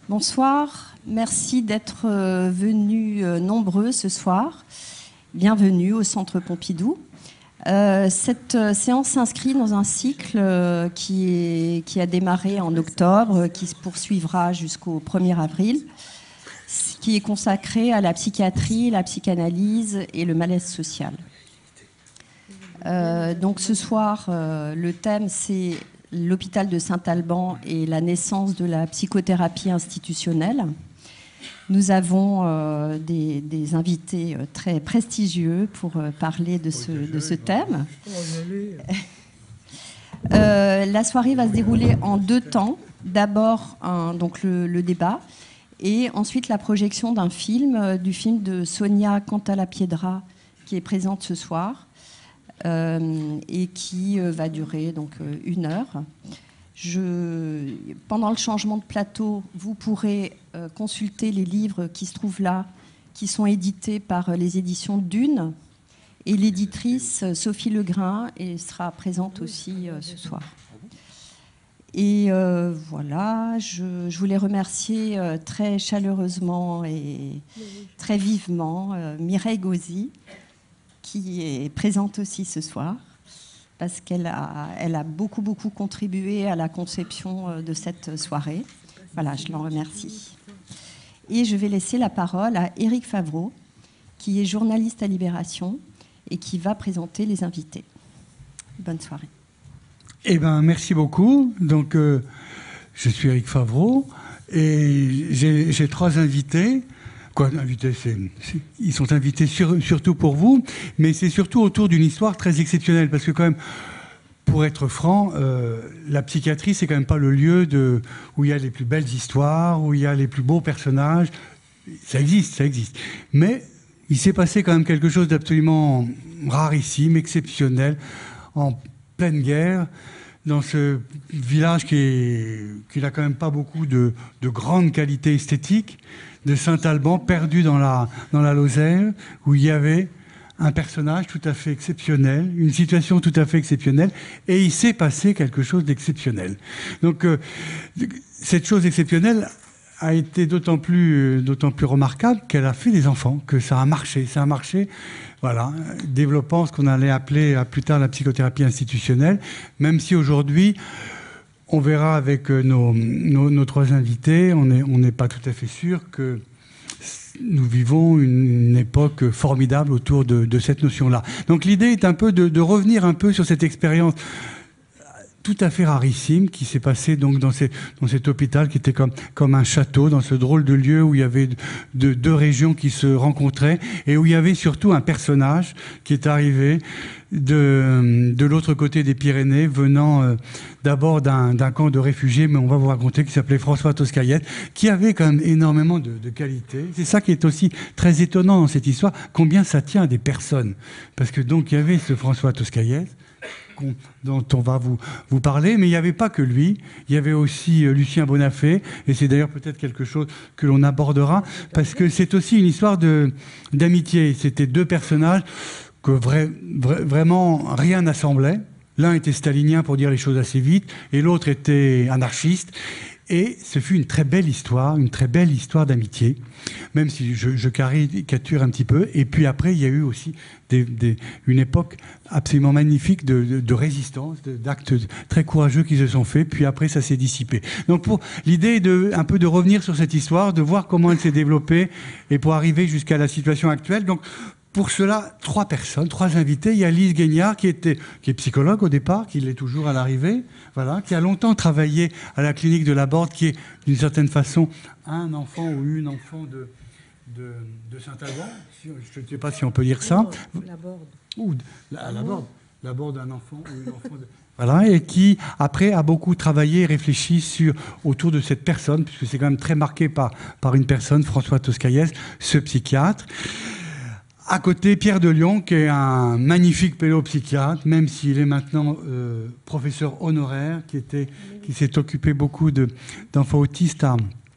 Bonsoir, merci d'être venus nombreux ce soir. Bienvenue au Centre Pompidou. Cette séance s'inscrit dans un cycle qui a démarré en octobre, qui se poursuivra jusqu'au 1er avril, qui est consacré à la psychiatrie, la psychanalyse et le malaise social. Donc ce soir, le thème c'est l'hôpital de Saint-Alban et la naissance de la psychothérapie institutionnelle. Nous avons des invités très prestigieux pour parler de ce thème. La soirée va se dérouler en 2 temps. D'abord donc le débat et ensuite la projection d'un film, du film de Sonia Cantalapiedra qui est présente ce soir. Et qui va durer donc 1 heure. Pendant le changement de plateau, vous pourrez consulter les livres qui se trouvent là, qui sont édités par les éditions Dune, et l'éditrice Sophie Legrain sera présente aussi ce soir. Et voilà, je voulais remercier très chaleureusement et très vivement Mireille Gauzy, qui est présente aussi ce soir, parce qu'elle a beaucoup contribué à la conception de cette soirée. Voilà, je l'en remercie. Et je vais laisser la parole à Éric Favreau, qui est journaliste à Libération et qui va présenter les invités. Bonne soirée. Eh bien, merci beaucoup. Donc, je suis Éric Favreau et j'ai 3 invités. Invités, ils sont invités surtout pour vous, mais c'est surtout autour d'une histoire très exceptionnelle, parce que quand même, pour être franc, la psychiatrie, c'est quand même pas le lieu où il y a les plus belles histoires, où il y a les plus beaux personnages. Ça existe. Mais il s'est passé quand même quelque chose d'absolument rarissime, exceptionnel, en pleine guerre, dans ce village qui n'a quand même pas beaucoup de grandes qualités esthétiques, de Saint-Alban, perdu dans la Lozère, où il y avait un personnage tout à fait exceptionnel, une situation tout à fait exceptionnelle, et il s'est passé quelque chose d'exceptionnel. Donc, cette chose exceptionnelle a été d'autant plus remarquable qu'elle a fait des enfants, que ça a marché. Ça a marché, voilà, développant ce qu'on allait appeler plus tard la psychothérapie institutionnelle, même si aujourd'hui, on verra avec nos 3 invités, on n'est pas tout à fait sûr que nous vivons une époque formidable autour de cette notion-là. Donc l'idée est un peu de revenir un peu sur cette expérience tout à fait rarissime qui s'est passée donc dans cet hôpital qui était comme un château, dans ce drôle de lieu où il y avait 2 régions qui se rencontraient et où il y avait surtout un personnage qui est arrivé de l'autre côté des Pyrénées, venant d'abord d'un camp de réfugiés, mais on va vous raconter, qui s'appelait François Toscaïette, qui avait quand même énormément de qualités. C'est ça qui est aussi très étonnant dans cette histoire, combien ça tient à des personnes. Parce que donc il y avait ce François Toscaïette, dont on va vous parler, mais il n'y avait pas que lui, il y avait aussi Lucien Bonafé, et c'est d'ailleurs peut-être quelque chose que l'on abordera, parce que c'est aussi une histoire d'amitié. C'était 2 personnages que vraiment rien n'assemblait. L'un était stalinien pour dire les choses assez vite, et l'autre était anarchiste. Et ce fut une très belle histoire d'amitié, même si je caricature un petit peu. Et puis après, il y a eu aussi une époque absolument magnifique de résistance, d'actes très courageux qui se sont faits. Puis après, ça s'est dissipé. Donc l'idée est un peu de revenir sur cette histoire, de voir comment elle s'est développée, et pour arriver jusqu'à la situation actuelle. Donc, pour cela, 3 personnes, 3 invités. Il y a Lise Guignard, qui est psychologue au départ, qui l'est toujours à l'arrivée, voilà, qui a longtemps travaillé à la clinique de Laborde, qui est d'une certaine façon un enfant ou une enfant de Saint-Alban. Je ne sais pas si on peut dire ça. Laborde, un enfant ou une enfant de... Voilà, et qui, après, a beaucoup travaillé et réfléchi autour de cette personne, puisque c'est quand même très marqué par une personne, François Toscaïette, ce psychiatre. À côté, Pierre de Lyon, qui est un magnifique pédopsychiatre, même s'il est maintenant professeur honoraire, qui s'est occupé beaucoup d'enfants autistes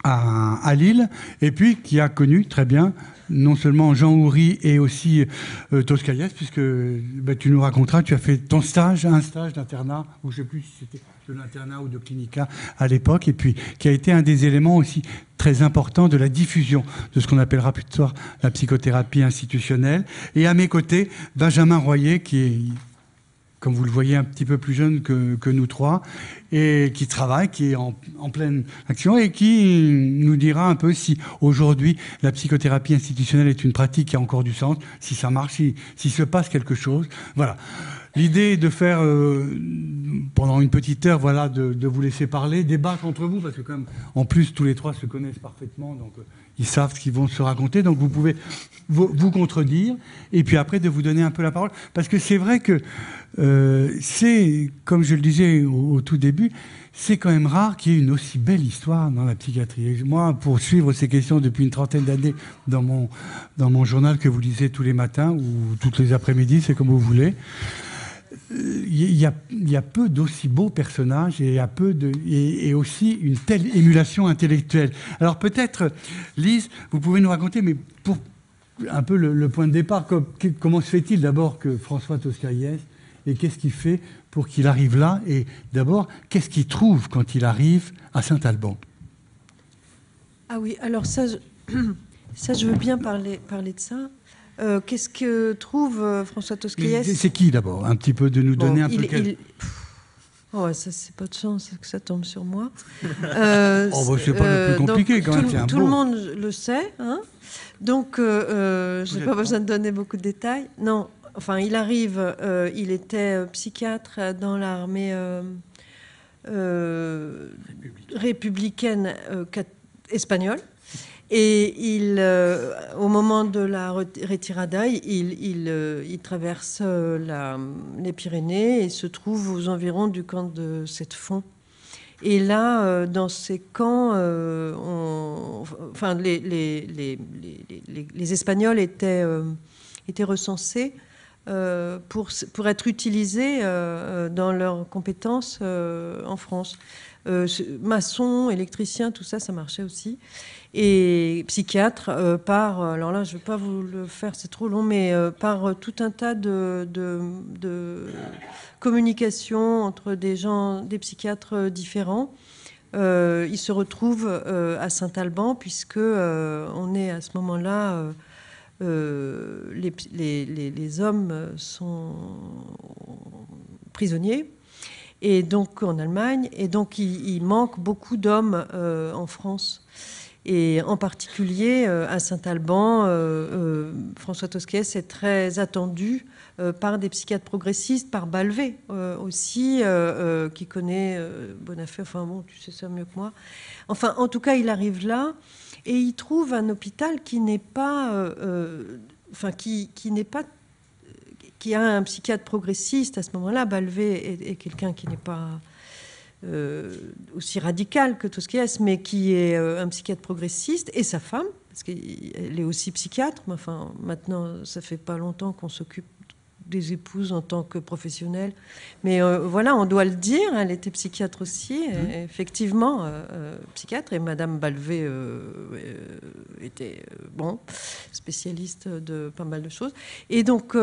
à Lille, et puis qui a connu très bien non seulement Jean Houry et aussi Toscaïès, puisque tu nous raconteras, tu as fait un stage d'internat, ou je ne sais plus si c'était de l'internat ou de clinica à l'époque, et puis qui a été un des éléments aussi très importants de la diffusion de ce qu'on appellera plus tard la psychothérapie institutionnelle. Et à mes côtés, Benjamin Royer, qui est, comme vous le voyez, un petit peu plus jeune que nous trois, et qui travaille, qui est en pleine action, et qui nous dira un peu si aujourd'hui la psychothérapie institutionnelle est une pratique qui a encore du sens, si ça marche, s'il se passe quelque chose. Voilà. L'idée est de faire, pendant une petite heure, voilà, de vous laisser parler, débattre entre vous, parce que quand même, en plus, tous les trois se connaissent parfaitement, donc ils savent ce qu'ils vont se raconter, donc vous pouvez vous contredire, et puis après de vous donner un peu la parole, parce que c'est vrai que c'est, comme je le disais au tout début, c'est quand même rare qu'il y ait une aussi belle histoire dans la psychiatrie. Et moi, pour suivre ces questions depuis une trentaine d'années dans mon journal que vous lisez tous les matins ou toutes les après-midi, c'est comme vous voulez, il y a peu d'aussi beaux personnages et aussi une telle émulation intellectuelle. Alors peut-être, Lise, vous pouvez nous raconter, mais pour un peu le point de départ, comment se fait-il d'abord que François Toscaïès, et qu'est-ce qu'il fait pour qu'il arrive là, et d'abord, qu'est-ce qu'il trouve quand il arrive à Saint-Alban? Ah oui, alors ça, je veux bien parler de ça. Qu'est-ce que trouve François Toscaïès? C'est qui d'abord? Un petit peu de nous donner un peu quel... Oh, ça, c'est pas de chance que ça tombe sur moi. C'est pas le plus compliqué quand même. Tout le monde le sait, hein. Donc je n'ai pas besoin de donner beaucoup de détails. Non, enfin, il arrive, il était psychiatre dans l'armée républicaine espagnole. Et au moment de la retirada, il traverse les Pyrénées et se trouve aux environs du camp de Sept-Fonds. Et là, dans ces camps, les Espagnols étaient recensés pour être utilisés dans leurs compétences en France. Maçons, électriciens, tout ça, ça marchait aussi. Et psychiatre, alors là, je ne vais pas vous le faire, c'est trop long, mais par tout un tas de communication entre des psychiatres différents. Ils se retrouvent à Saint-Alban, puisque on est à ce moment-là, les hommes sont prisonniers. Et donc en Allemagne, et donc il manque beaucoup d'hommes en France. Et en particulier à Saint-Alban, François Toscaïès est très attendu par des psychiatres progressistes, par Balvet aussi, qui connaît Bonafé. Enfin bon, tu sais ça mieux que moi. Enfin, en tout cas, il arrive là et il trouve un hôpital qui n'est pas, qui a un psychiatre progressiste à ce moment-là. Balvet est quelqu'un qui n'est pas aussi radical que Toscaïès, mais qui est un psychiatre progressiste, et sa femme, parce qu'elle est aussi psychiatre. Mais enfin, maintenant, ça fait pas longtemps qu'on s'occupe des épouses en tant que professionnelle. Mais voilà, on doit le dire, elle était psychiatre aussi, effectivement, psychiatre, et Madame Balvet était spécialiste de pas mal de choses. Et donc,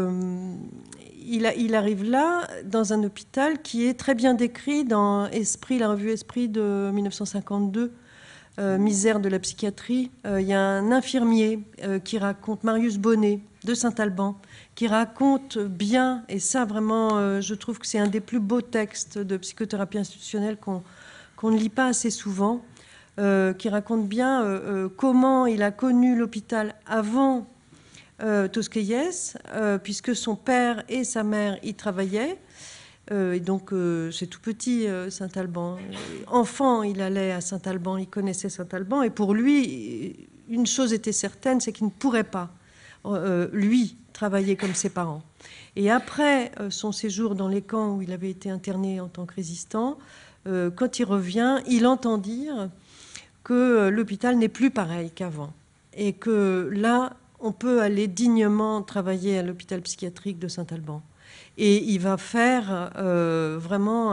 il arrive là, dans un hôpital qui est très bien décrit dans Esprit, la revue Esprit de 1952, Misère de la psychiatrie. Il y a un infirmier qui raconte, Marius Bonnet, de Saint-Alban, qui raconte bien, et ça vraiment, je trouve que c'est un des plus beaux textes de psychothérapie institutionnelle qu'on ne lit pas assez souvent, qui raconte bien comment il a connu l'hôpital avant Toscaïès, puisque son père et sa mère y travaillaient. Et donc, c'est tout petit, Saint-Alban. Enfant, il allait à Saint-Alban, il connaissait Saint-Alban, et pour lui, une chose était certaine, c'est qu'il ne pourrait pas, lui, travailler comme ses parents. Et après son séjour dans les camps où il avait été interné en tant que résistant, quand il revient, il entend dire que l'hôpital n'est plus pareil qu'avant, et que là, on peut aller dignement travailler à l'hôpital psychiatrique de Saint-Alban. Et il va faire vraiment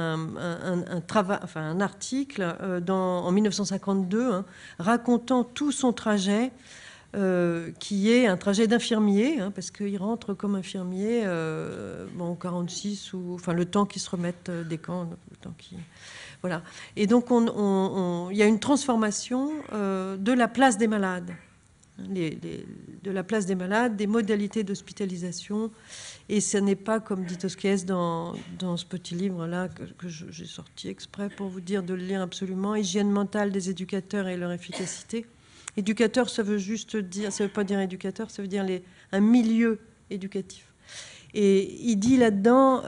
un article en 1952 racontant tout son trajet, qui est un trajet d'infirmier, parce qu'il rentre comme infirmier en 46, le temps qu'ils se remettent des camps. Le temps voilà. Et donc il y a une transformation de la place des malades, de la place des malades, des modalités d'hospitalisation. Et ce n'est pas, comme dit Tosquelles dans ce petit livre-là que j'ai sorti exprès pour vous dire de le lire absolument, Hygiène mentale des éducateurs et leur efficacité. Éducateur, ça veut pas dire éducateur, ça veut dire un milieu éducatif. Et il dit là-dedans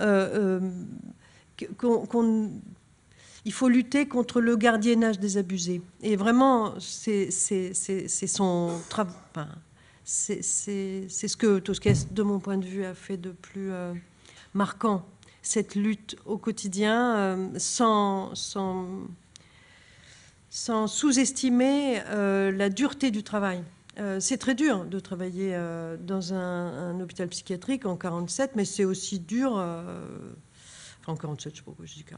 qu'il faut lutter contre le gardiennage des abusés. Et vraiment, c'est son travail. C'est ce que Tosquelles, de mon point de vue, a fait de plus marquant. Cette lutte au quotidien, sans sous-estimer la dureté du travail. C'est très dur de travailler dans un hôpital psychiatrique en 47, mais c'est aussi dur... en 47, je ne sais pas pourquoi je dis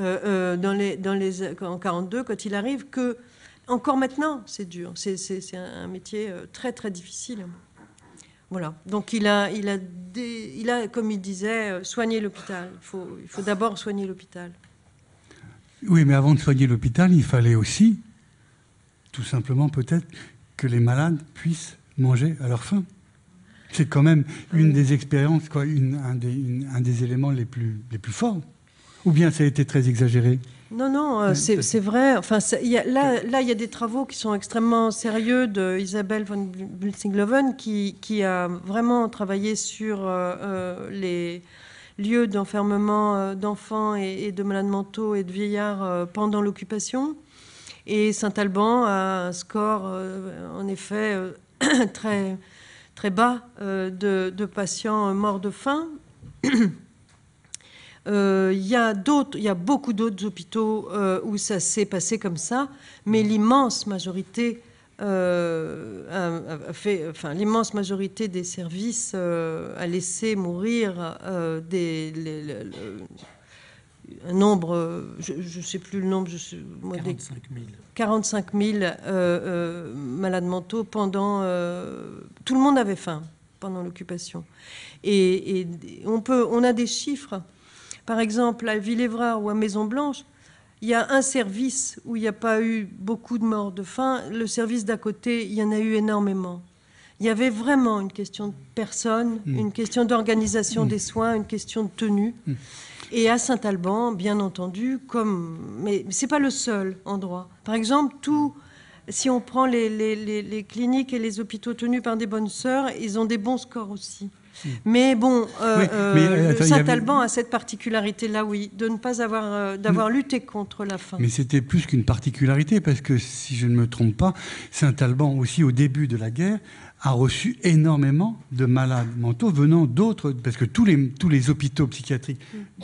47, en 42, quand il arrive, que encore maintenant, c'est dur. C'est un métier très, très difficile. Voilà. Donc, il a, comme il disait, soigné l'hôpital. Il faut d'abord soigner l'hôpital. Oui, mais avant de soigner l'hôpital, il fallait aussi, tout simplement peut-être, que les malades puissent manger à leur faim. C'est quand même une des expériences, un des éléments les plus forts. Ou bien ça a été très exagéré? Non, c'est vrai. Enfin, il y a des travaux qui sont extrêmement sérieux de Isabelle von Bulsingloven qui a vraiment travaillé sur les lieux d'enfermement d'enfants et de malades mentaux et de vieillards pendant l'occupation. Et Saint-Alban a un score, en effet, très, très bas de patients morts de faim. Il y a beaucoup d'autres hôpitaux où ça s'est passé comme ça, mais l'immense majorité l'immense majorité des services a laissé mourir un nombre, je ne sais plus le nombre, 45 000 malades mentaux pendant... tout le monde avait faim pendant l'occupation. Et on a des chiffres. Par exemple, à Villévrard ou à Maison-Blanche, il y a un service où il n'y a pas eu beaucoup de morts de faim. Le service d'à côté, il y en a eu énormément. Il y avait vraiment une question de personnes, une question d'organisation des soins, une question de tenue. Et à Saint-Alban, bien entendu, mais ce n'est pas le seul endroit. Par exemple, si on prend les cliniques et les hôpitaux tenus par des bonnes sœurs, ils ont des bons scores aussi. Mais bon, Saint-Alban a cette particularité-là, oui, de ne pas d'avoir lutté contre la faim. Mais c'était plus qu'une particularité, parce que, si je ne me trompe pas, Saint-Alban, aussi au début de la guerre, a reçu énormément de malades mentaux venant d'autres, parce que tous les hôpitaux psychiatriques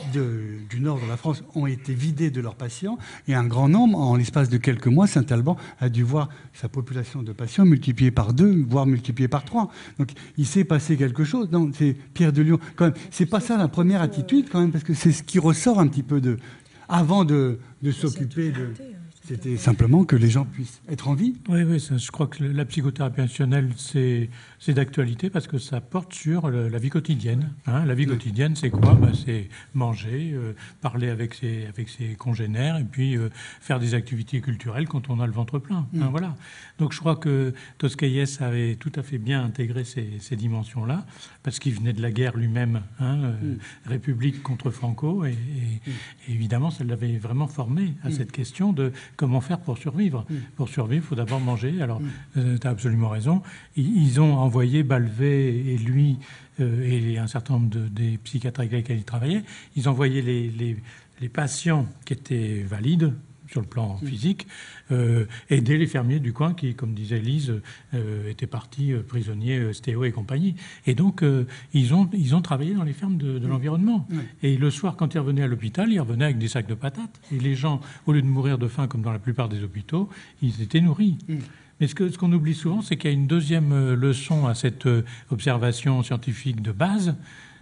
du nord de la France ont été vidés de leurs patients, et un grand nombre, en l'espace de quelques mois, Saint-Alban a dû voir sa population de patients multipliée par 2, voire multipliée par 3. Donc il s'est passé quelque chose. Non, c'est Pierre de Lion. Quand même, c'est pas ça la première attitude, quand même, parce que c'est ce qui ressort un petit peu avant de s'occuper de... C'était simplement que les gens puissent être en vie. Oui, je crois que la psychothérapie institutionnelle, c'est d'actualité parce que ça porte sur la vie quotidienne. La vie quotidienne, c'est quoi? C'est manger, parler avec ses congénères et puis faire des activités culturelles quand on a le ventre plein. Voilà. Donc je crois que Tosquelles avait tout à fait bien intégré ces dimensions-là parce qu'il venait de la guerre lui-même, République contre Franco, et évidemment, ça l'avait vraiment formé à cette question de comment faire pour survivre. Pour survivre, il faut d'abord manger. Alors, tu as absolument raison. Ils ont envoyé Balvet et lui et un certain nombre des psychiatres avec lesquels ils travaillaient. Ils envoyaient les patients qui étaient valides sur le plan physique, aider les fermiers du coin qui, comme disait Lise, étaient partis prisonniers, stéo et compagnie. Et donc, ils ont travaillé dans les fermes de l'environnement. Et le soir, quand ils revenaient à l'hôpital, ils revenaient avec des sacs de patates. Et les gens, au lieu de mourir de faim, comme dans la plupart des hôpitaux, ils étaient nourris. Mais ce qu'on oublie souvent, c'est qu'il y a une deuxième leçon à cette observation scientifique de base,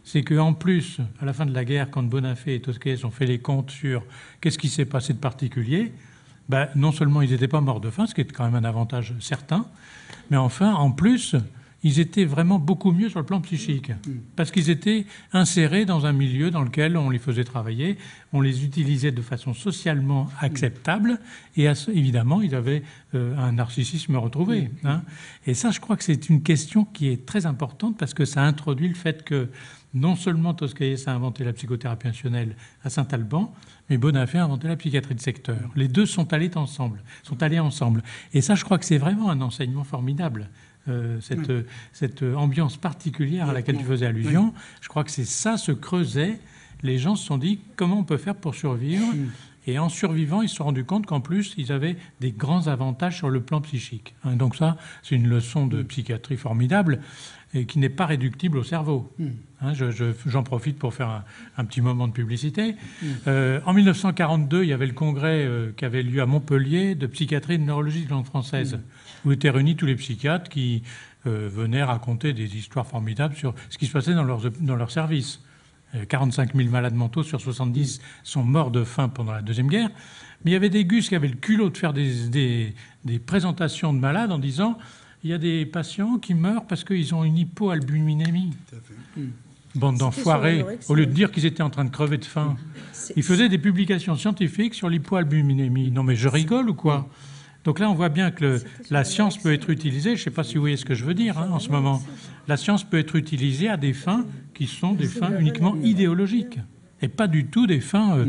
c'est qu'en plus, à la fin de la guerre, quand Bonafé et Toscaïès ont fait les comptes sur qu'est-ce qui s'est passé de particulier, non seulement ils n'étaient pas morts de faim, ce qui est quand même un avantage certain, mais enfin, en plus, ils étaient vraiment beaucoup mieux sur le plan psychique, parce qu'ils étaient insérés dans un milieu dans lequel on les faisait travailler, on les utilisait de façon socialement acceptable, et évidemment, ils avaient un narcissisme retrouvé. Hein. Et ça, je crois que c'est une question qui est très importante, parce que ça introduit le fait que non seulement Toscaïès a inventé la psychothérapie intentionnelle à Saint-Alban, mais Bonafé a inventé la psychiatrie de secteur. Les deux sont allés ensemble. Et ça, je crois que c'est vraiment un enseignement formidable. Cette ambiance particulière à laquelle tu faisais allusion, je crois que c'est ça, se creusait. Les gens se sont dit comment on peut faire pour survivre. Et en survivant, ils se sont rendus compte qu'en plus, ils avaient des grands avantages sur le plan psychique. Donc ça, c'est une leçon de psychiatrie formidable et qui n'est pas réductible au cerveau. J'en profite pour faire un petit moment de publicité. En 1942, il y avait le congrès qui avait lieu à Montpellier de psychiatrie et de neurologie de langue française, où étaient réunis tous les psychiatres qui venaient raconter des histoires formidables sur ce qui se passait dans leur service. 45 000 malades mentaux sur 70 sont morts de faim pendant la Deuxième Guerre. Mais il y avait des gus qui avaient le culot de faire des présentations de malades en disant il y a des patients qui meurent parce qu'ils ont une hypoalbuminémie. Bande d'enfoirés. Au lieu de dire qu'ils étaient en train de crever de faim, ils faisaient des publications scientifiques sur l'hypoalbuminémie. Non mais je rigole ou quoi ? Donc là, on voit bien que la science peut être utilisée, je ne sais pas si vous voyez ce que je veux dire en ce moment, la science peut être utilisée à des fins qui sont des fins uniquement idéologiques, et pas du tout des fins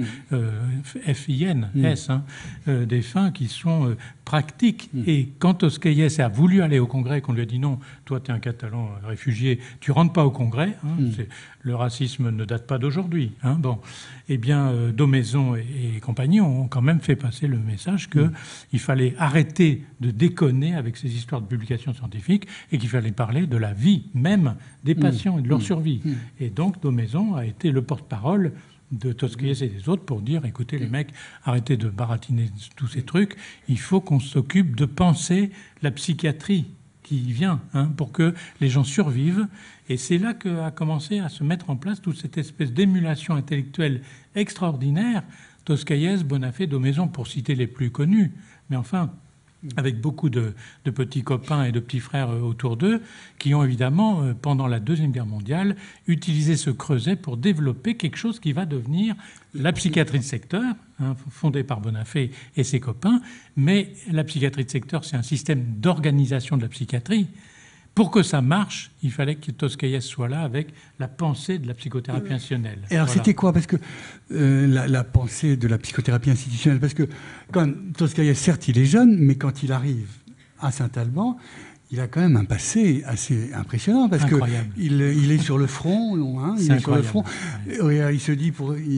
F-I-N-S, des fins qui sont pratiques. Et quand Toscaïès a voulu aller au Congrès, qu'on lui a dit non, toi tu es un Catalan réfugié, tu rentres pas au Congrès, le racisme ne date pas d'aujourd'hui. Eh bien, Daumaison et compagnie ont quand même fait passer le message qu'il fallait arrêter de déconner avec ces histoires de publications scientifiques et qu'il fallait parler de la vie même des patients et de leur survie. Et donc, Daumaison a été le porte-parole de Toscaïès et des autres pour dire, écoutez les mecs, arrêtez de baratiner tous ces trucs, il faut qu'on s'occupe de penser la psychiatrie qui vient pour que les gens survivent. Et c'est là qu'a commencé à se mettre en place toute cette espèce d'émulation intellectuelle extraordinaire. Toscaïès, Bonafé, Daumaison, pour citer les plus connus. Mais enfin, avec beaucoup de petits copains et de petits frères autour d'eux, qui ont évidemment, pendant la Deuxième Guerre mondiale, utilisé ce creuset pour développer quelque chose qui va devenir la psychiatrie de secteur, fondée par Bonafé et ses copains. Mais la psychiatrie de secteur, c'est un système d'organisation de la psychiatrie. Pour que ça marche, il fallait que Toscaïès soit là avec la pensée de la psychothérapie institutionnelle. Et alors, c'était quoi ? Parce que la pensée de la psychothérapie institutionnelle, parce que quand Toscaïès, certes, il est jeune, mais quand il arrive à Saint-Alban, il a quand même un passé assez impressionnant, parce qu'il est sur le front, il est sur le front. Il se dit,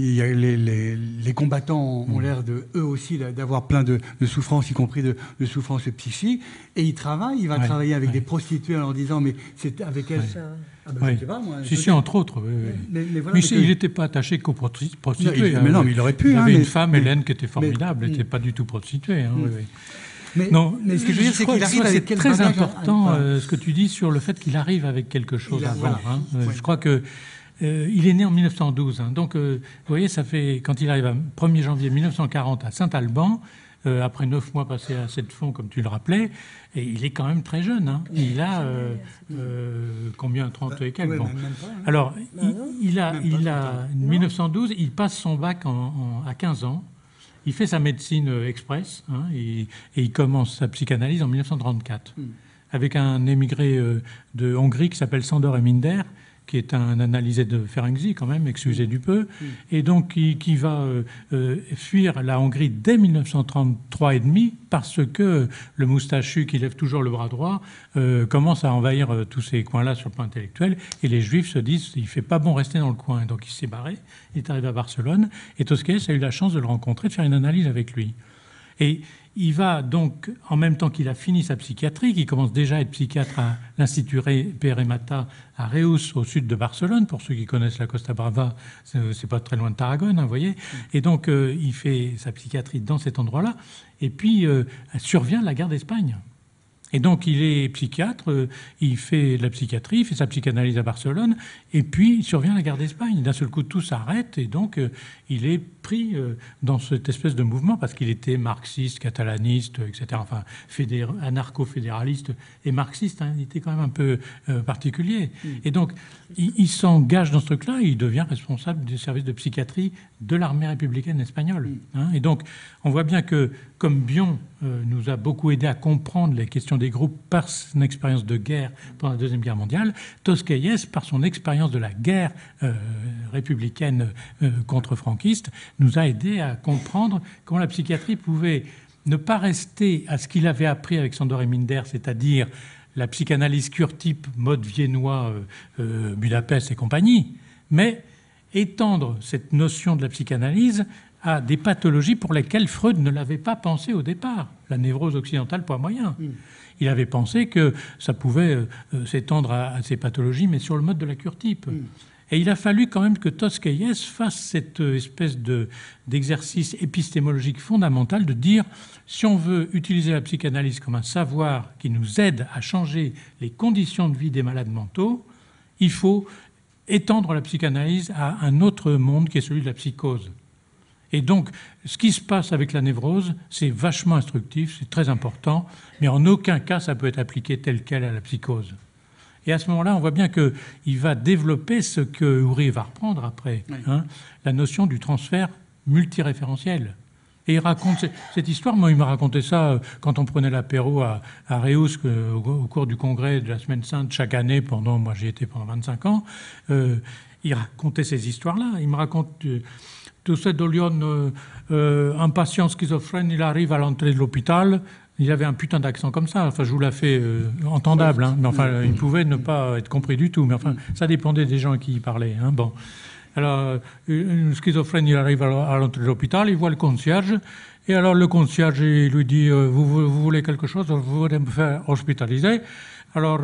les combattants ont l'air eux aussi d'avoir plein de souffrances, y compris de souffrances psychiques, et il va travailler avec des prostituées en leur disant, mais c'est avec elles... je sais pas, moi, si, entre autres. Mais voilà, il n'était pas attaché qu'aux prostituées. Mais il aurait pu. Il y avait une femme, Hélène, qui était formidable, elle n'était pas du tout prostituée. Mais ce que je veux dire, c'est qu'il arrive avec quel bagage. C'est très important ce que tu dis sur le fait qu'il arrive avec quelque chose avant. Je crois que il est né en 1912. Donc, vous voyez, ça fait, quand il arrive à 1er janvier 1940 à Saint-Alban, après 9 mois passés à Sept-Fonds, comme tu le rappelais, et il est quand même très jeune. Il a combien, 30 et quelques. Alors, il a 1912, il passe son bac à 15 ans. Il fait sa médecine express et il commence sa psychanalyse en 1934 avec un émigré de Hongrie qui s'appelle Sándor Eminder, qui est un analysé de Ferenczi quand même, excusez du peu, et donc qui va fuir la Hongrie dès 1933 et demi parce que le moustachu qui lève toujours le bras droit commence à envahir tous ces coins-là sur le plan intellectuel, et les Juifs se disent il fait pas bon rester dans le coin, donc il s'est barré, il est arrivé à Barcelone, et Toscaïès a eu la chance de le rencontrer, de faire une analyse avec lui. Et il va donc, en même temps qu'il a fini sa psychiatrie, qui commence déjà à être psychiatre à l'Institut Pere Mata à Reus, au sud de Barcelone, pour ceux qui connaissent la Costa Brava, c'est pas très loin de Tarragone, vous voyez. Et donc, il fait sa psychiatrie dans cet endroit-là. Et puis, survient la guerre d'Espagne. Et donc, il est psychiatre, il fait de la psychiatrie, il fait sa psychanalyse à Barcelone, et puis il survient la guerre d'Espagne. D'un seul coup, tout s'arrête, et donc il est pris dans cette espèce de mouvement, parce qu'il était marxiste, catalaniste, etc., enfin, anarcho-fédéraliste et marxiste, hein, il était quand même un peu particulier. Et donc, il s'engage dans ce truc-là, et il devient responsable du service de psychiatrie de l'armée républicaine espagnole. Hein. Et donc, on voit bien que, comme Bion nous a beaucoup aidé à comprendre les questions des groupes par son expérience de guerre pendant la Deuxième Guerre mondiale, Tosquelles, par son expérience de la guerre républicaine contre-franquiste, nous a aidé à comprendre comment la psychiatrie pouvait ne pas rester à ce qu'il avait appris avec Sándor et Minder, c'est-à-dire la psychanalyse cure-type, mode viennois, Budapest et compagnie, mais étendre cette notion de la psychanalyse à des pathologies pour lesquelles Freud ne l'avait pas pensé au départ. La névrose occidentale, point moyen. Il avait pensé que ça pouvait s'étendre à ces pathologies, mais sur le mode de la cure-type. Et il a fallu quand même que Tosquelles fasse cette espèce d'exercice épistémologique fondamental de dire, si on veut utiliser la psychanalyse comme un savoir qui nous aide à changer les conditions de vie des malades mentaux, il faut étendre la psychanalyse à un autre monde qui est celui de la psychose. Et donc, ce qui se passe avec la névrose, c'est vachement instructif, c'est très important, mais en aucun cas ça peut être appliqué tel quel à la psychose. Et à ce moment-là, on voit bien qu'il va développer ce que Houry va reprendre après, hein, la notion du transfert multiréférentiel. Et il raconte cette histoire. Moi, il m'a raconté ça quand on prenait l'apéro à Reus au cours du congrès de la Semaine Sainte chaque année. Moi, j'y étais pendant 25 ans. Il racontait ces histoires-là. Il me raconte tout ça de Lyon, un patient schizophrène, il arrive à l'entrée de l'hôpital. Il avait un putain d'accent comme ça. Enfin, je vous la fais entendable, hein. Mais enfin, il pouvait ne pas être compris du tout. Mais enfin, ça dépendait des gens à qui il parlait. Hein. Bon. Alors, un schizophrène, il arrive à l'entrée de l'hôpital, il voit le concierge. Et alors, le concierge, il lui dit vous voulez quelque chose, vous voulez me faire hospitaliser. Alors,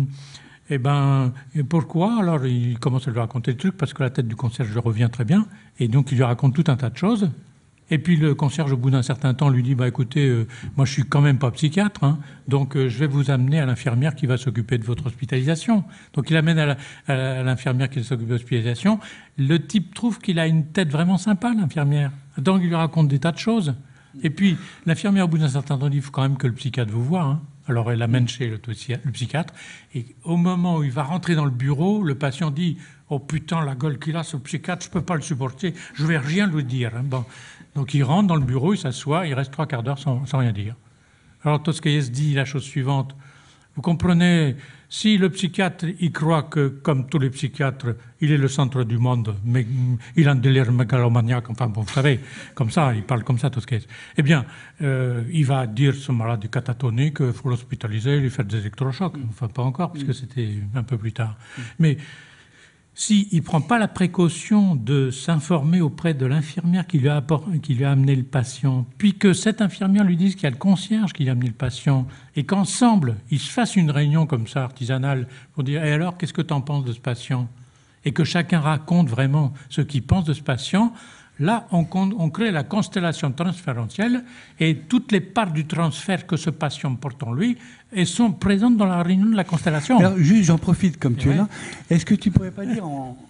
eh ben, pourquoi? Alors, il commence à lui raconter le truc parce que la tête du concierge lui revient très bien. Et donc, il lui raconte tout un tas de choses. Et puis le concierge, au bout d'un certain temps, lui dit écoutez, moi je suis quand même pas psychiatre, hein, donc je vais vous amener à l'infirmière qui va s'occuper de votre hospitalisation. Donc il amène à l'infirmière qui s'occupe de l'hospitalisation. Le type trouve qu'il a une tête vraiment sympa, l'infirmière. Donc il lui raconte des tas de choses. Et puis l'infirmière, au bout d'un certain temps, dit il faut quand même que le psychiatre vous voie. Hein. Alors elle l'amène chez le psychiatre. Et au moment où il va rentrer dans le bureau, le patient dit oh putain, la gueule qu'il a, ce psychiatre, je peux pas le supporter, je vais rien lui dire. Hein. Bon. Donc il rentre dans le bureau, il s'assoit, il reste 3/4 d'heure sans rien dire. Alors Tosquelles dit la chose suivante. Vous comprenez, si le psychiatre, il croit que, comme tous les psychiatres, il est le centre du monde, mais il a un délire mégalomaniaque, enfin bon, vous savez, comme ça, il parle comme ça, Tosquelles. Eh bien, il va dire ce malade catatonique, il faut l'hospitaliser, lui faire des électrochocs. Enfin, pas encore, parce que c'était un peu plus tard. Mais s'il ne prend pas la précaution de s'informer auprès de l'infirmière qui lui a amené le patient, puis que cette infirmière lui dise qu'il y a le concierge qui lui a amené le patient, et qu'ensemble, ils se fassent une réunion comme ça, artisanale, pour dire « Et alors, qu'est-ce que tu en penses de ce patient ?» Et que chacun raconte vraiment ce qu'il pense de ce patient, là, on crée la constellation transférentielle, et toutes les parts du transfert que ce patient porte en lui elles sont présentes dans la réunion de la constellation. Alors, juste, j'en profite comme tu es là. Est-ce que tu ne pourrais pas dire,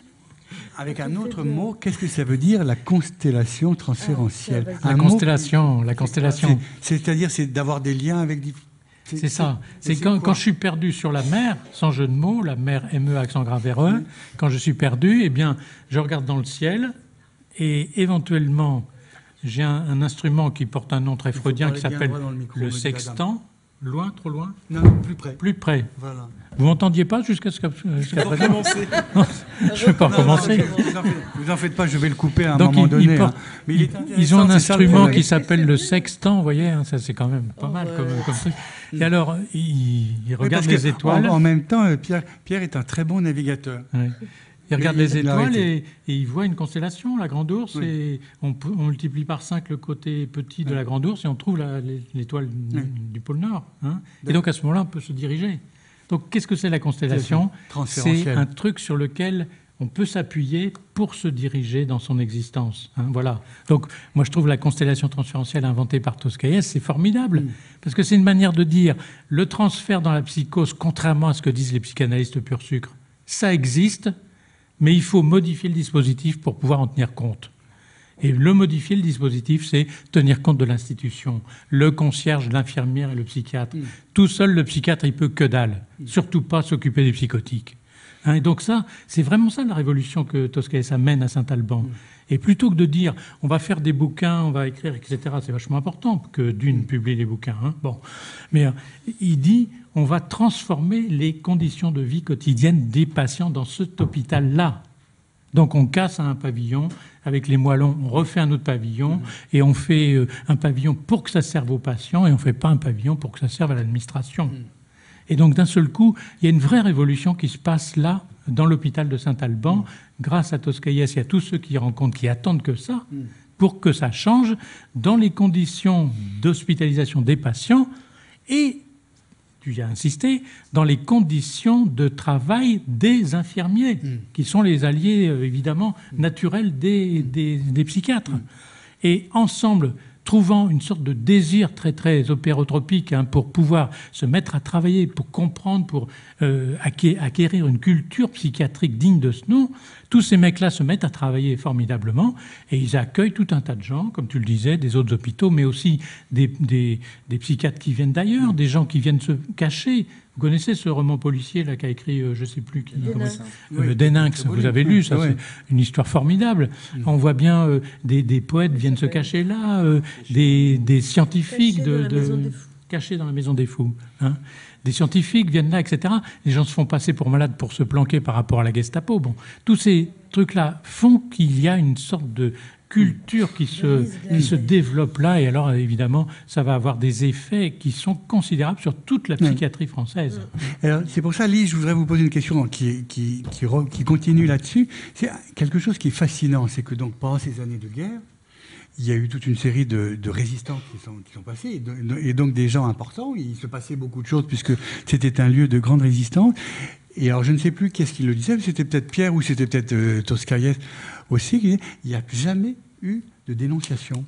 avec un autre mot, qu'est-ce que ça veut dire, la constellation transférentielle? La constellation. C'est-à-dire, c'est d'avoir des liens avec... C'est ça. C'est quand je suis perdu sur la mer, sans jeu de mots, la mer ME accent grave RE, quand je suis perdu, eh bien, je regarde dans le ciel et éventuellement, j'ai un instrument qui porte un nom très freudien qui s'appelle le sextant. Loin, trop loin? Non, plus près. Plus près. Voilà. Vous m'entendiez pas jusqu'à ce que... Je vais recommencer. Je ne vais pas recommencer. Vous en faites pas, je vais le couper à un moment donné. Mais ils ont un instrument qui s'appelle le sextant, vous voyez, hein, ça c'est quand même pas mal comme truc. Et alors, ils regardent les étoiles. En même temps, Pierre est un très bon navigateur. Oui. Il regarde les étoiles et il voit une constellation, la Grande Ourse, et on multiplie par 5 le côté petit de la Grande Ourse et on trouve l'étoile du pôle Nord. Hein. Et donc à ce moment-là, on peut se diriger. Donc qu'est-ce que c'est la constellation? C'est un truc sur lequel on peut s'appuyer pour se diriger dans son existence. Hein, voilà. Donc, moi, je trouve la constellation transférentielle inventée par Toscaïès, c'est formidable, parce que c'est une manière de dire le transfert dans la psychose, contrairement à ce que disent les psychanalystes pur sucre, ça existe, mais il faut modifier le dispositif pour pouvoir en tenir compte. Et modifier le dispositif, c'est tenir compte de l'institution. Le concierge, l'infirmière et le psychiatre. Tout seul, le psychiatre, il peut que dalle. Surtout pas s'occuper des psychotiques. Hein, et donc ça, c'est vraiment ça la révolution que Toscaïès amène à Saint-Alban. Et plutôt que de dire, on va faire des bouquins, on va écrire, etc., c'est vachement important que Dune publie les bouquins. Hein, bon. Mais il dit, on va transformer les conditions de vie quotidienne des patients dans cet hôpital-là. Donc on casse un pavillon avec les moellons, on refait un autre pavillon et on fait un pavillon pour que ça serve aux patients et on ne fait pas un pavillon pour que ça serve à l'administration. Et donc d'un seul coup, il y a une vraie révolution qui se passe là, dans l'hôpital de Saint-Alban, grâce à Toscaïès et à tous ceux qui y rencontrent, qui attendent que ça, pour que ça change dans les conditions d'hospitalisation des patients et, tu y as insisté, dans les conditions de travail des infirmiers, qui sont les alliés, évidemment, naturels des psychiatres. Et ensemble, trouvant une sorte de désir très, très opérotropique pour pouvoir se mettre à travailler, pour comprendre, pour acquérir une culture psychiatrique digne de ce nom, tous ces mecs-là se mettent à travailler formidablement et ils accueillent tout un tas de gens, comme tu le disais, des autres hôpitaux, mais aussi des psychiatres qui viennent d'ailleurs, des gens qui viennent se cacher. Vous connaissez ce roman policier là qu'a écrit, je ne sais plus qui, Déninx, vous avez lu, ça c'est une histoire formidable. On voit bien des poètes viennent se cacher là, des scientifiques cachés dans la maison des fous. Hein. Des scientifiques viennent là, etc. Les gens se font passer pour malades pour se planquer par rapport à la Gestapo. Bon, tous ces trucs-là font qu'il y a une sorte de culture qui se développe là. Et alors, évidemment, ça va avoir des effets qui sont considérables sur toute la psychiatrie française. Alors, c'est pour ça, Lise, je voudrais vous poser une question qui continue là-dessus. C'est quelque chose qui est fascinant, c'est que donc, pendant ces années de guerre, il y a eu toute une série de résistants qui sont passés, et donc des gens importants. Il se passait beaucoup de choses, puisque c'était un lieu de grande résistance. Et alors, je ne sais plus qu'est-ce qu'il le disait, c'était peut-être Pierre ou c'était peut-être Toscaïès aussi, qui disait il n'y a jamais eu de dénonciation.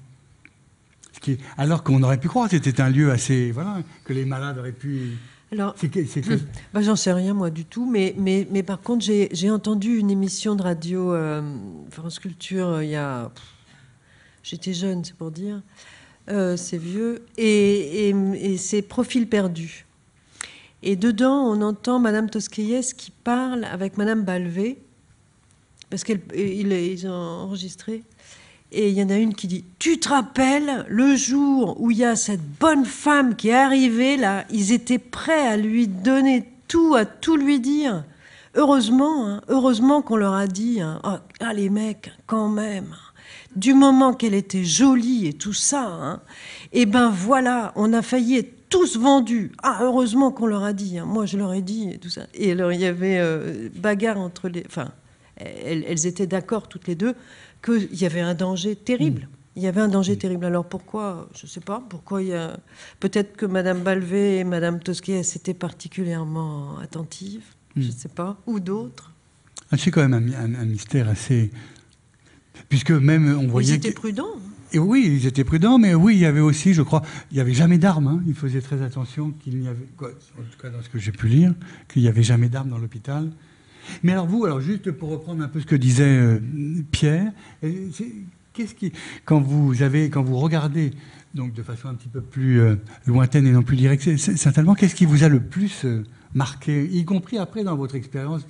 Alors qu'on aurait pu croire que c'était un lieu assez... Voilà, que les malades auraient pu... Alors, j'en sais rien, moi, du tout. Mais par contre, j'ai entendu une émission de radio France Culture il y a... J'étais jeune, c'est pour dire. C'est vieux. Et c'est Profil perdu. Et dedans, on entend Madame Toscaïès qui parle avec Madame Balvé, parce qu'ils ont enregistré. Et il y en a une qui dit « Tu te rappelles, le jour où il y a cette bonne femme qui est arrivée, là, ils étaient prêts à lui donner tout, à tout lui dire. Heureusement, heureusement qu'on leur a dit ah, les mecs, quand même, du moment qu'elle était jolie et tout ça, et ben voilà, on a failli être tous vendus. Ah, heureusement qu'on leur a dit. Moi, je leur ai dit et tout ça. Et alors, il y avait bagarre entre les... Enfin, elles étaient d'accord toutes les deux qu'il y avait un danger terrible. Il y avait un danger terrible. Alors pourquoi? Je ne sais pas. Pourquoi il y a... Peut-être que Madame Balvé et Madame Toscaïès étaient particulièrement attentives. Je ne sais pas. Ou d'autres. C'est quand même un mystère assez... Puisque même on voyait... Ils étaient prudents. Et oui, ils étaient prudents, mais oui, il y avait aussi, je crois, il n'y avait jamais d'armes. Ils faisaient très attention qu'il n'y avait... en tout cas, dans ce que j'ai pu lire, qu'il n'y avait jamais d'armes dans l'hôpital. Mais alors vous, juste pour reprendre un peu ce que disait Pierre, qu'est-ce qui, quand vous regardez donc de façon un petit peu plus lointaine et non plus directe, certainement, qu'est-ce qui vous a le plus marqué, y compris après dans votre expérience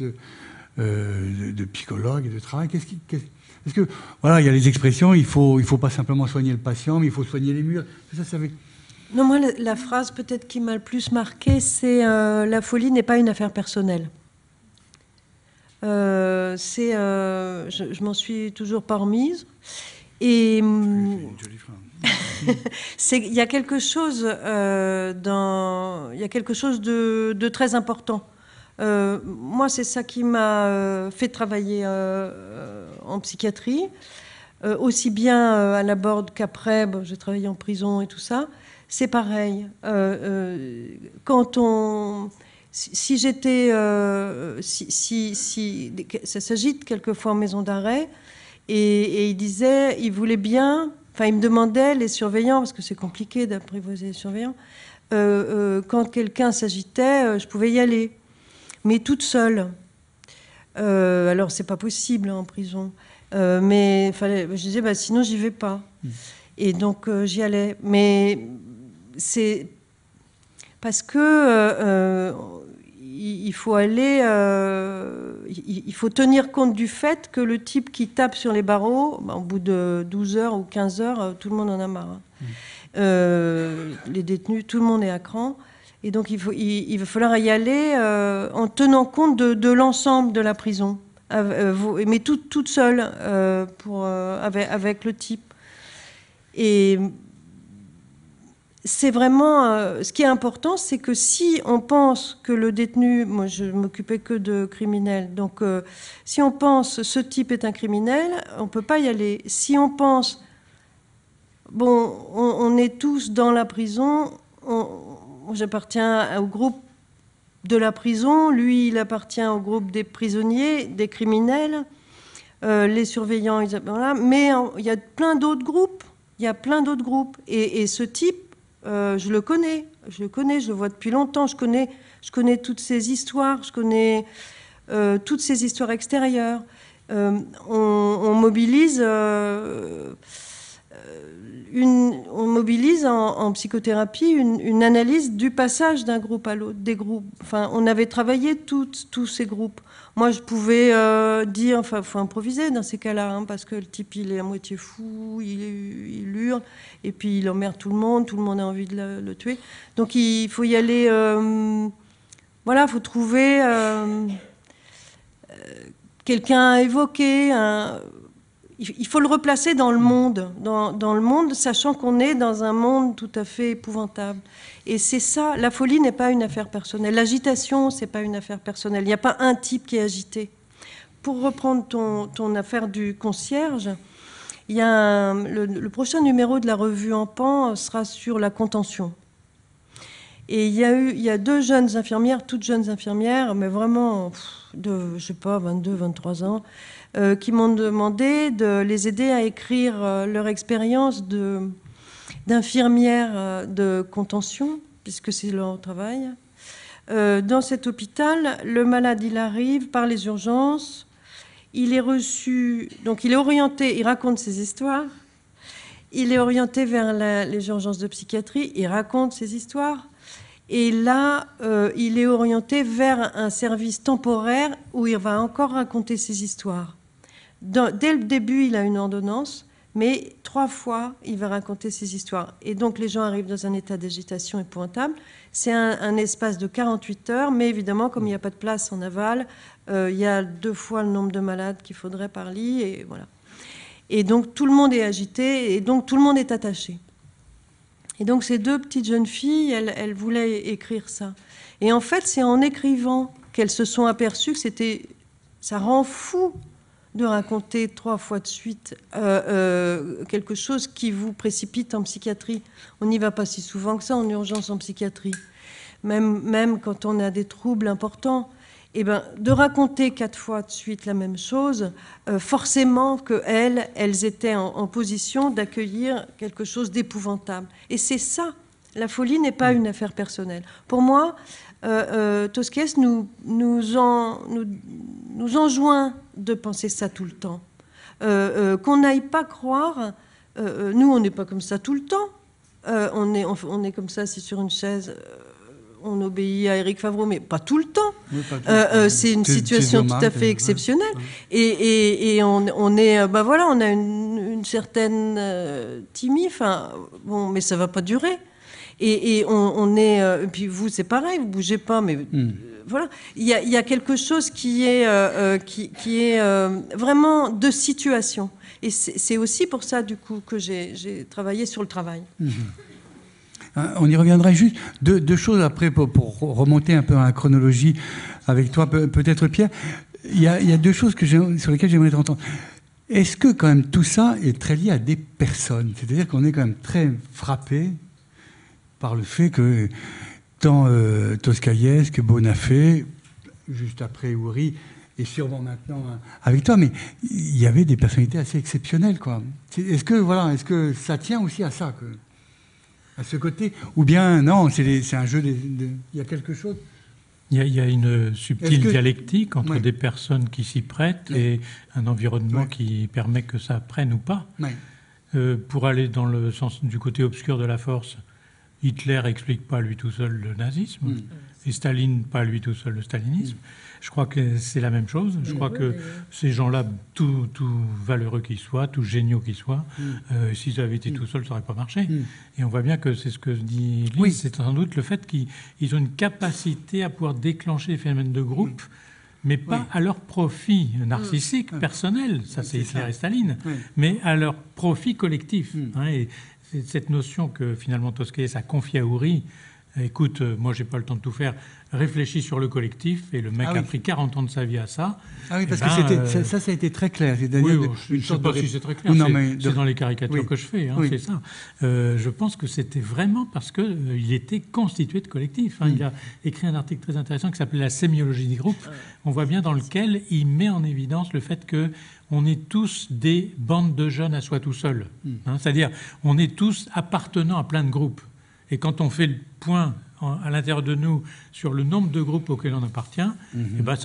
de psychologue et de travail, parce que voilà, il y a les expressions, il faut pas simplement soigner le patient, mais il faut soigner les murs. Ça veut... Non, moi, la phrase peut-être qui m'a le plus marqué, c'est la folie n'est pas une affaire personnelle. Je m'en suis toujours pas remise. Et il y a quelque chose de très important. Moi, c'est ça qui m'a fait travailler en psychiatrie, aussi bien à la Borde qu'après. J'ai travaillé en prison et tout ça. C'est pareil. si j'étais... ça s'agite quelquefois en maison d'arrêt, et il voulait bien... Enfin, il me demandait, les surveillants, parce que c'est compliqué d'apprivoiser les surveillants, quand quelqu'un s'agitait, je pouvais y aller, mais toute seule. Alors, c'est pas possible en prison. Mais je disais, sinon, j'y vais pas. Et donc, j'y allais. Mais c'est parce que il faut aller... il faut tenir compte du fait que le type qui tape sur les barreaux, au bout de 12 heures ou 15 heures, tout le monde en a marre. Les détenus, tout le monde est à cran. Et donc, il va falloir y aller en tenant compte de l'ensemble de la prison. Mais toute seule, avec le type. Et c'est vraiment... ce qui est important, c'est que si on pense que le détenu... Moi, je ne m'occupais que de criminels. Donc, si on pense ce type est un criminel, on ne peut pas y aller. Si on pense... Bon, on est tous dans la prison... J'appartiens au groupe de la prison, lui, il appartient au groupe des prisonniers, des criminels, les surveillants, voilà. Mais il y a plein d'autres groupes. Il y a plein d'autres groupes. Et ce type, je le connais, je le vois depuis longtemps. Je connais toutes ces histoires, je connais toutes ces histoires extérieures. On mobilise... on mobilise en psychothérapie une analyse du passage d'un groupe à l'autre, des groupes. Enfin, on avait travaillé tous ces groupes. Moi, je pouvais dire, enfin, faut improviser dans ces cas-là, hein, parce que le type, il est à moitié fou, il hurle, et puis il emmerde tout le monde a envie de le tuer. Donc, il faut y aller... voilà, il faut trouver quelqu'un à évoquer, il faut le replacer dans le monde, dans le monde, sachant qu'on est dans un monde tout à fait épouvantable. Et c'est ça, la folie n'est pas une affaire personnelle. L'agitation, c'est pas une affaire personnelle. Il n'y a pas un type qui est agité. Pour reprendre ton affaire du concierge, il y a le prochain numéro de la revue En Pan sera sur la contention. Et il y a 2 jeunes infirmières, toutes jeunes infirmières, mais vraiment de, je sais pas, 22, 23 ans, qui m'ont demandé de les aider à écrire leur expérience d'infirmière de contention, puisque c'est leur travail. Dans cet hôpital, le malade, il arrive par les urgences, il est reçu, donc il est orienté, il raconte ses histoires, il est orienté vers les urgences de psychiatrie, il raconte ses histoires, et là, il est orienté vers un service temporaire où il va encore raconter ses histoires. Dès le début, il a une ordonnance, mais 3 fois, il va raconter ses histoires. Et donc, les gens arrivent dans un état d'agitation épouvantable. C'est un espace de 48 heures, mais évidemment, comme il n'y a pas de place en aval, il y a 2 fois le nombre de malades qu'il faudrait par lit, et voilà. Et donc, tout le monde est agité, et donc, tout le monde est attaché. Et donc, ces 2 petites jeunes filles, elles voulaient écrire ça. Et en fait, c'est en écrivant qu'elles se sont aperçues que ça rend fou de raconter 3 fois de suite quelque chose qui vous précipite en psychiatrie. On n'y va pas si souvent que ça en urgence en psychiatrie. Même quand on a des troubles importants, eh ben, de raconter 4 fois de suite la même chose, forcément qu'elles étaient en position d'accueillir quelque chose d'épouvantable. Et c'est ça. La folie n'est pas une affaire personnelle. Pour moi, Tosquiès nous enjoint de penser ça tout le temps. Qu'on n'aille pas croire... nous, on n'est pas comme ça tout le temps. On est comme ça, c'est sur une chaise... on obéit à Éric Favreau, mais pas tout le temps. Oui, c'est une situation tout à fait exceptionnelle. Ouais. Et on est... voilà, on a une certaine timide, bon, mais ça ne va pas durer. Et on est... et puis vous, c'est pareil, vous ne bougez pas, mais... voilà. Il y a quelque chose qui est vraiment de situation. Et c'est aussi pour ça, du coup, que j'ai travaillé sur le travail. On y reviendra juste. 2 choses après pour remonter un peu à la chronologie avec toi, peut-être Pierre. Il y a 2 choses sur lesquelles j'aimerais t'entendre. Est-ce que quand même tout ça est très lié à des personnes ? C'est-à-dire qu'on est quand même très frappé par le fait que tant Toscaïès que Bonafé, juste après Houry, et sûrement maintenant avec toi, mais il y avait des personnalités assez exceptionnelles, quoi. Est-ce que ça tient aussi à ça, à ce côté, ou bien non, c'est un jeu il y a quelque chose. Il y a une subtile dialectique entre des personnes qui s'y prêtent et un environnement qui permet que ça prenne ou pas. Pour aller dans le sens du côté obscur de la force, Hitler n'explique pas lui tout seul le nazisme, et Staline pas lui tout seul le stalinisme. Je crois que c'est la même chose. Je crois que ces gens-là, tout valeureux qu'ils soient, tout géniaux qu'ils soient, s'ils avaient été tout seuls, ça n'aurait pas marché. Et on voit bien que c'est ce que dit Lise, c'est sans doute le fait qu'ils ont une capacité à pouvoir déclencher des phénomènes de groupe, mais pas à leur profit narcissique, personnel, ça c'est Hitler et Staline, mais à leur profit collectif. Et c'est cette notion que finalement Toscaïès a confiée à Houry. Écoute, moi j'ai pas le temps de tout faire, réfléchis sur le collectif, et le mec a pris 40 ans de sa vie à ça. Ah oui, parce que ça a été très clair. Je ne sais pas si c'est très clair, c'est dans les caricatures que je fais, c'est ça. Je pense que c'était vraiment parce qu'il était constitué de collectif. Il a écrit un article très intéressant qui s'appelait « La sémiologie des groupes ». On voit bien dans lequel il met en évidence le fait qu'on est tous des bandes de jeunes à soi tout seul. C'est-à-dire, on est tous appartenant à plein de groupes. Et quand on fait le point à l'intérieur de nous sur le nombre de groupes auxquels on appartient, ça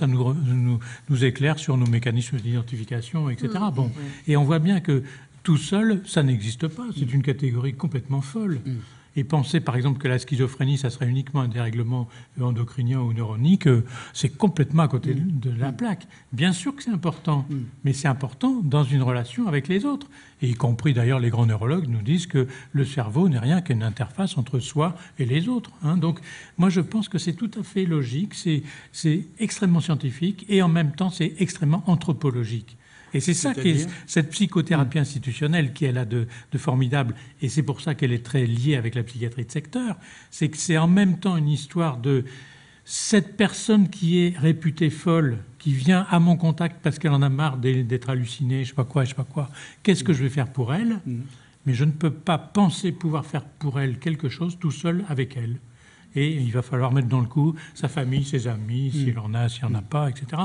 nous éclaire sur nos mécanismes d'identification, etc. Et on voit bien que tout seul, ça n'existe pas. C'est une catégorie complètement folle. Et penser, par exemple, que la schizophrénie, ça serait uniquement un dérèglement endocrinien ou neuronique, c'est complètement à côté de la plaque. Bien sûr que c'est important, mais c'est important dans une relation avec les autres. Et y compris, d'ailleurs, les grands neurologues nous disent que le cerveau n'est rien qu'une interface entre soi et les autres. Donc, moi, je pense que c'est tout à fait logique, c'est extrêmement scientifique, et en même temps, c'est extrêmement anthropologique. Et c'est ça qui est cette psychothérapie institutionnelle qui est là de formidable, et c'est pour ça qu'elle est très liée avec la psychiatrie de secteur, c'est que c'est en même temps une histoire de cette personne qui est réputée folle, qui vient à mon contact parce qu'elle en a marre d'être hallucinée, je sais pas quoi, qu'est-ce que je vais faire pour elle? Mais je ne peux pas penser pouvoir faire pour elle quelque chose tout seul avec elle. Et il va falloir mettre dans le coup sa famille, ses amis, s'il en a, s'il n'y en a pas, etc.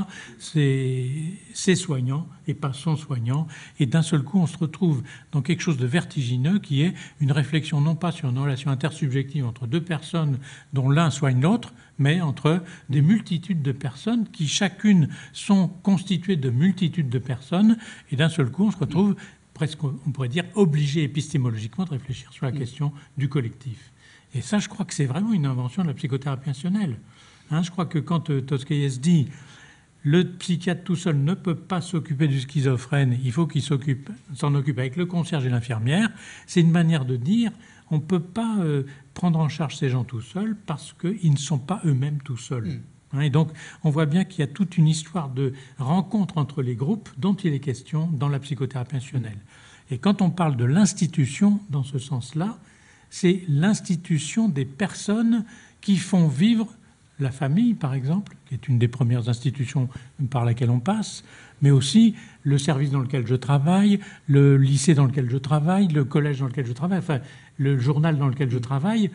C'est soignant et pas son soignant. Et d'un seul coup, on se retrouve dans quelque chose de vertigineux qui est une réflexion non pas sur une relation intersubjective entre deux personnes dont l'un soigne l'autre, mais entre des multitudes de personnes qui chacune sont constituées de multitudes de personnes. Et d'un seul coup, on se retrouve presque, on pourrait dire, obligé épistémologiquement de réfléchir sur la question du collectif. Et ça, je crois que c'est vraiment une invention de la psychothérapie intentionnelle. Je crois que quand Toscaïès dit « le psychiatre tout seul ne peut pas s'occuper du schizophrène, il faut qu'il s'en occupe avec le concierge et l'infirmière », c'est une manière de dire « on ne peut pas prendre en charge ces gens tout seuls parce qu'ils ne sont pas eux-mêmes tout seuls ». Et donc, on voit bien qu'il y a toute une histoire de rencontre entre les groupes dont il est question dans la psychothérapie intentionnelle. Et quand on parle de l'institution dans ce sens-là, c'est l'institution des personnes qui font vivre la famille, par exemple, qui est une des premières institutions par laquelle on passe, mais aussi le service dans lequel je travaille, le lycée dans lequel je travaille, le collège dans lequel je travaille, enfin, le journal dans lequel je travaille.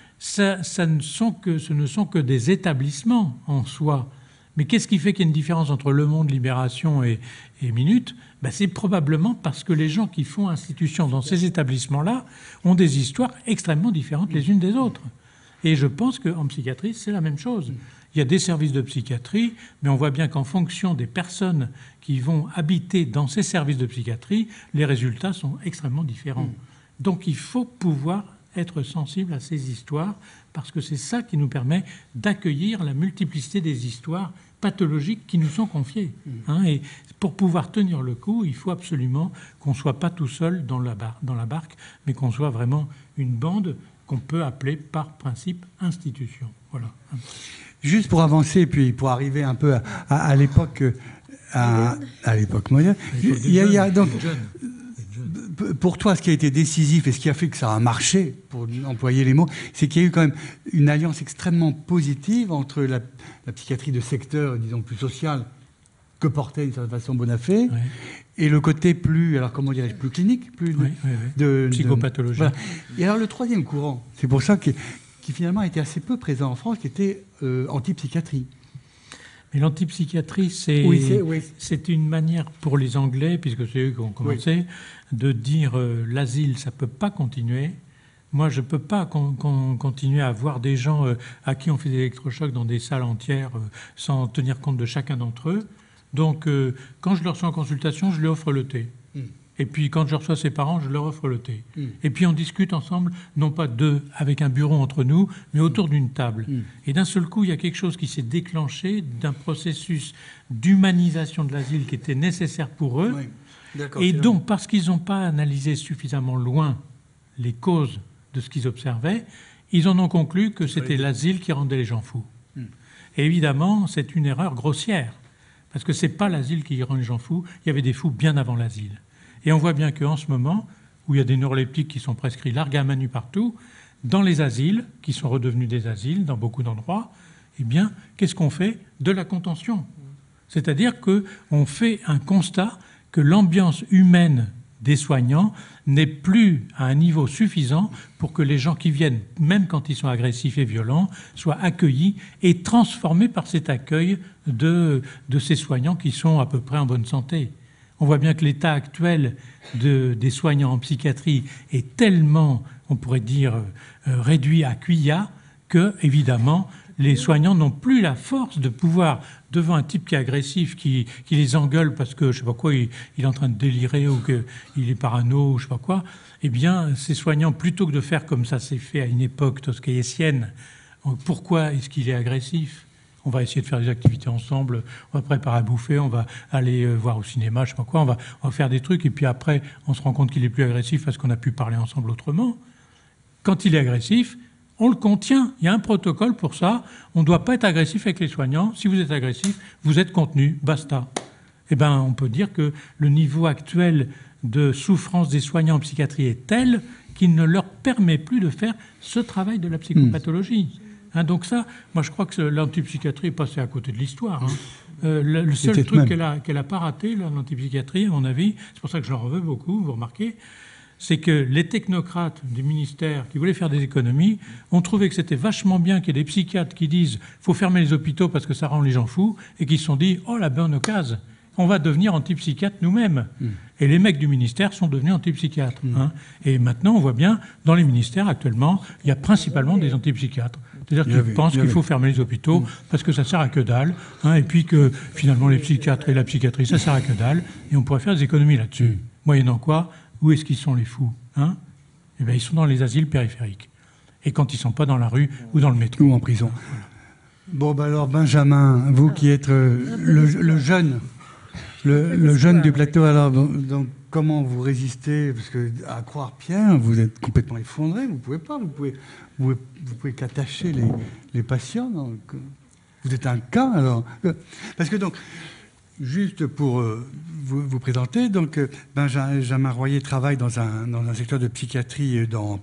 Ce ne sont que des établissements en soi. Mais qu'est-ce qui fait qu'il y a une différence entre Le Monde, Libération et Minute ? C'est probablement parce que les gens qui font institution dans ces établissements-là ont des histoires extrêmement différentes les unes des autres. Et je pense qu'en psychiatrie, c'est la même chose. Il y a des services de psychiatrie, mais on voit bien qu'en fonction des personnes qui vont habiter dans ces services de psychiatrie, les résultats sont extrêmement différents. Donc il faut pouvoir être sensible à ces histoires, parce que c'est ça qui nous permet d'accueillir la multiplicité des histoires pathologiques qui nous sont confiées. Et pour pouvoir tenir le coup, il faut absolument qu'on ne soit pas tout seul dans la barque, mais qu'on soit vraiment une bande qu'on peut appeler par principe institution. Voilà. Juste pour avancer, puis pour arriver un peu à l'époque moderne, il y a donc... Pour toi, ce qui a été décisif et ce qui a fait que ça a marché, pour employer les mots, c'est qu'il y a eu quand même une alliance extrêmement positive entre la psychiatrie de secteur, disons plus sociale, que portait d'une certaine façon Bonafé, et le côté plus, alors comment dirais-je, plus clinique, plus de psychopathologie. Voilà. Et alors le troisième courant, c'est pour ça qui qui finalement était assez peu présent en France, qui était antipsychiatrie. Mais l'antipsychiatrie, c'est une manière pour les Anglais, puisque c'est eux qui ont commencé, de dire l'asile, ça ne peut pas continuer. Moi, je ne peux pas continuer à voir des gens à qui on fait des électrochocs dans des salles entières sans tenir compte de chacun d'entre eux. Donc, quand je le reçois en consultation, je lui offre le thé. Et puis, quand je reçois ses parents, je leur offre le thé. Et puis, on discute ensemble, non pas avec un bureau entre nous, mais autour d'une table. Et d'un seul coup, il y a quelque chose qui s'est déclenché d'un processus d'humanisation de l'asile qui était nécessaire pour eux. Et donc, parce qu'ils n'ont pas analysé suffisamment loin les causes de ce qu'ils observaient, ils en ont conclu que c'était l'asile qui rendait les gens fous. Et évidemment, c'est une erreur grossière, parce que ce n'est pas l'asile qui rend les gens fous, il y avait des fous bien avant l'asile. Et on voit bien qu'en ce moment, où il y a des neuroleptiques qui sont prescrits larga manu partout, dans les asiles, qui sont redevenus des asiles dans beaucoup d'endroits, eh bien, qu'est-ce qu'on fait? De la contention. C'est-à-dire qu'on fait un constat que l'ambiance humaine des soignants n'est plus à un niveau suffisant pour que les gens qui viennent, même quand ils sont agressifs et violents, soient accueillis et transformés par cet accueil de ces soignants qui sont à peu près en bonne santé. On voit bien que l'état actuel des soignants en psychiatrie est tellement, on pourrait dire, réduit à quilla que, évidemment, les soignants n'ont plus la force de pouvoir, devant un type qui est agressif, qui les engueule parce que, je ne sais pas quoi, il est en train de délirer ou qu'il est parano ou je ne sais pas quoi, eh bien, ces soignants, plutôt que de faire comme ça s'est fait à une époque toscaïétienne, pourquoi est-ce qu'il est agressif ? On va essayer de faire des activités ensemble, on va préparer à bouffer, on va aller voir au cinéma, je ne sais pas quoi, on va faire des trucs, et puis après, on se rend compte qu'il est plus agressif parce qu'on a pu parler ensemble autrement. Quand il est agressif, on le contient. Il y a un protocole pour ça. On ne doit pas être agressif avec les soignants. Si vous êtes agressif, vous êtes contenu, basta. Eh bien, on peut dire que le niveau actuel de souffrance des soignants en psychiatrie est tel qu'il ne leur permet plus de faire ce travail de la psychopathologie. Donc ça, moi je crois que l'antipsychiatrie est passée à côté de l'histoire. Le seul truc qu'elle a pas raté, l'antipsychiatrie, à mon avis, c'est pour ça que je leur veux beaucoup, vous remarquez, c'est que les technocrates du ministère qui voulaient faire des économies ont trouvé que c'était vachement bien qu'il y ait des psychiatres qui disent « faut fermer les hôpitaux parce que ça rend les gens fous » et qui se sont dit « oh la bonne occasion, on va devenir antipsychiatres nous-mêmes ». Et les mecs du ministère sont devenus antipsychiatres. Et maintenant, on voit bien, dans les ministères actuellement, il y a principalement des antipsychiatres. C'est-à-dire qu'ils pensent qu'il faut fermer les hôpitaux parce que ça sert à que dalle, et puis que finalement les psychiatres et la psychiatrie, ça sert à que dalle, et on pourrait faire des économies là-dessus. Moyennant quoi, où est-ce qu'ils sont les fous Eh bien, ils sont dans les asiles périphériques. Et quand ils ne sont pas dans la rue ou dans le métro. Ou en prison. Bon, bah alors, Benjamin, vous qui êtes le jeune du plateau, alors, donc, comment vous résistez? Parce que, à croire Pierre, vous êtes complètement effondré, vous ne pouvez pas, vous pouvez qu'attacher les patients. Donc, vous êtes un cas, alors. Parce que, donc, juste pour vous présenter, donc, Benjamin Royer travaille dans un secteur de psychiatrie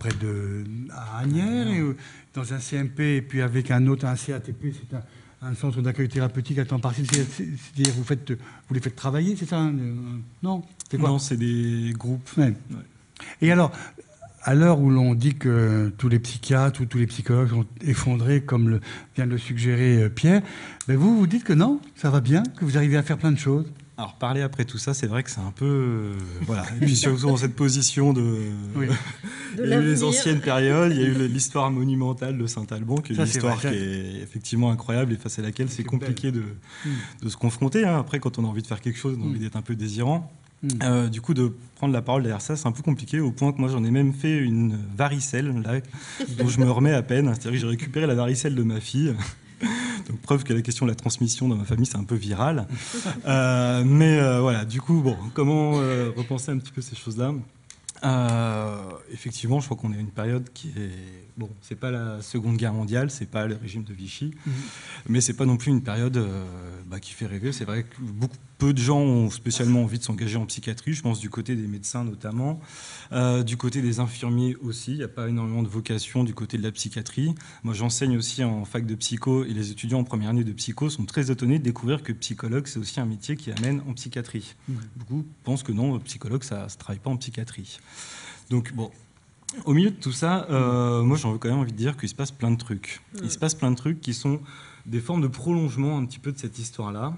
à Asnières, et dans un CMP, et puis avec un CATP, c'est un centre d'accueil thérapeutique à temps partiel. C'est-à-dire vous les faites travailler, c'est ça? Non, c'est quoi? Non, c'est des groupes. Ouais. Et alors, à l'heure où l'on dit que tous les psychiatres ou tous les psychologues sont effondrés, comme vient de le suggérer Pierre, ben vous dites que non, ça va bien, que vous arrivez à faire plein de choses. Alors, parler après tout ça, c'est vrai que c'est un peu... voilà. Et puis surtout dans cette position de... Oui. Il y a eu les anciennes périodes, il y a eu l'histoire monumentale de Saint-Alban, qui est une histoire qui est effectivement incroyable et face à laquelle c'est compliqué de se confronter. Après, quand on a envie de faire quelque chose, on a envie d'être un peu désirant. Du coup, de prendre la parole derrière ça, c'est un peu compliqué, au point que moi, j'en ai même fait une varicelle, là, dont je me remets à peine. C'est-à-dire que j'ai récupéré la varicelle de ma fille. Donc, preuve que la question de la transmission dans ma famille, c'est un peu viral. Mais voilà, du coup, bon, comment repenser un petit peu ces choses-là? Effectivement, je crois qu'on est à une période qui est... Bon, c'est pas la Seconde Guerre mondiale, c'est pas le régime de Vichy, mais c'est pas non plus une période qui fait rêver. C'est vrai que peu de gens ont spécialement envie de s'engager en psychiatrie, je pense du côté des médecins notamment, du côté des infirmiers aussi, il n'y a pas énormément de vocation du côté de la psychiatrie. Moi, j'enseigne aussi en fac de psycho, et les étudiants en première année de psycho sont très étonnés de découvrir que psychologue, c'est aussi un métier qui amène en psychiatrie. Beaucoup pensent que non, psychologue, ça ne se travaille pas en psychiatrie. Donc, bon... Au milieu de tout ça, moi j'en veux quand même envie de dire qu'il se passe plein de trucs. Il se passe plein de trucs qui sont des formes de prolongement un petit peu de cette histoire-là.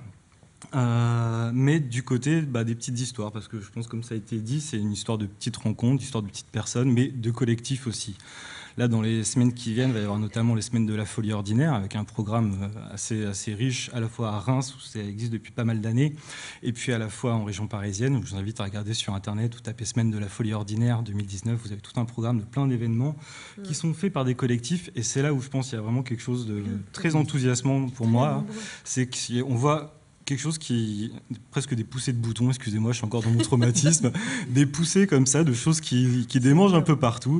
Mais du côté des petites histoires, parce que je pense, comme ça a été dit, c'est une histoire de petites rencontres, d'histoire de petites personnes, mais de collectifs aussi. Là, dans les semaines qui viennent, il va y avoir notamment les semaines de la folie ordinaire, avec un programme assez riche, à la fois à Reims, où ça existe depuis pas mal d'années, et puis à la fois en région parisienne, où je vous invite à regarder sur Internet, vous tapez Semaine de la folie ordinaire 2019, vous avez tout un programme de plein d'événements qui sont faits par des collectifs, et c'est là où je pense qu'il y a vraiment quelque chose de très enthousiasmant pour moi, c'est qu'on voit quelque chose qui... presque des poussées de boutons, excusez-moi, je suis encore dans mon traumatisme, des poussées comme ça, de choses qui démangent un peu partout,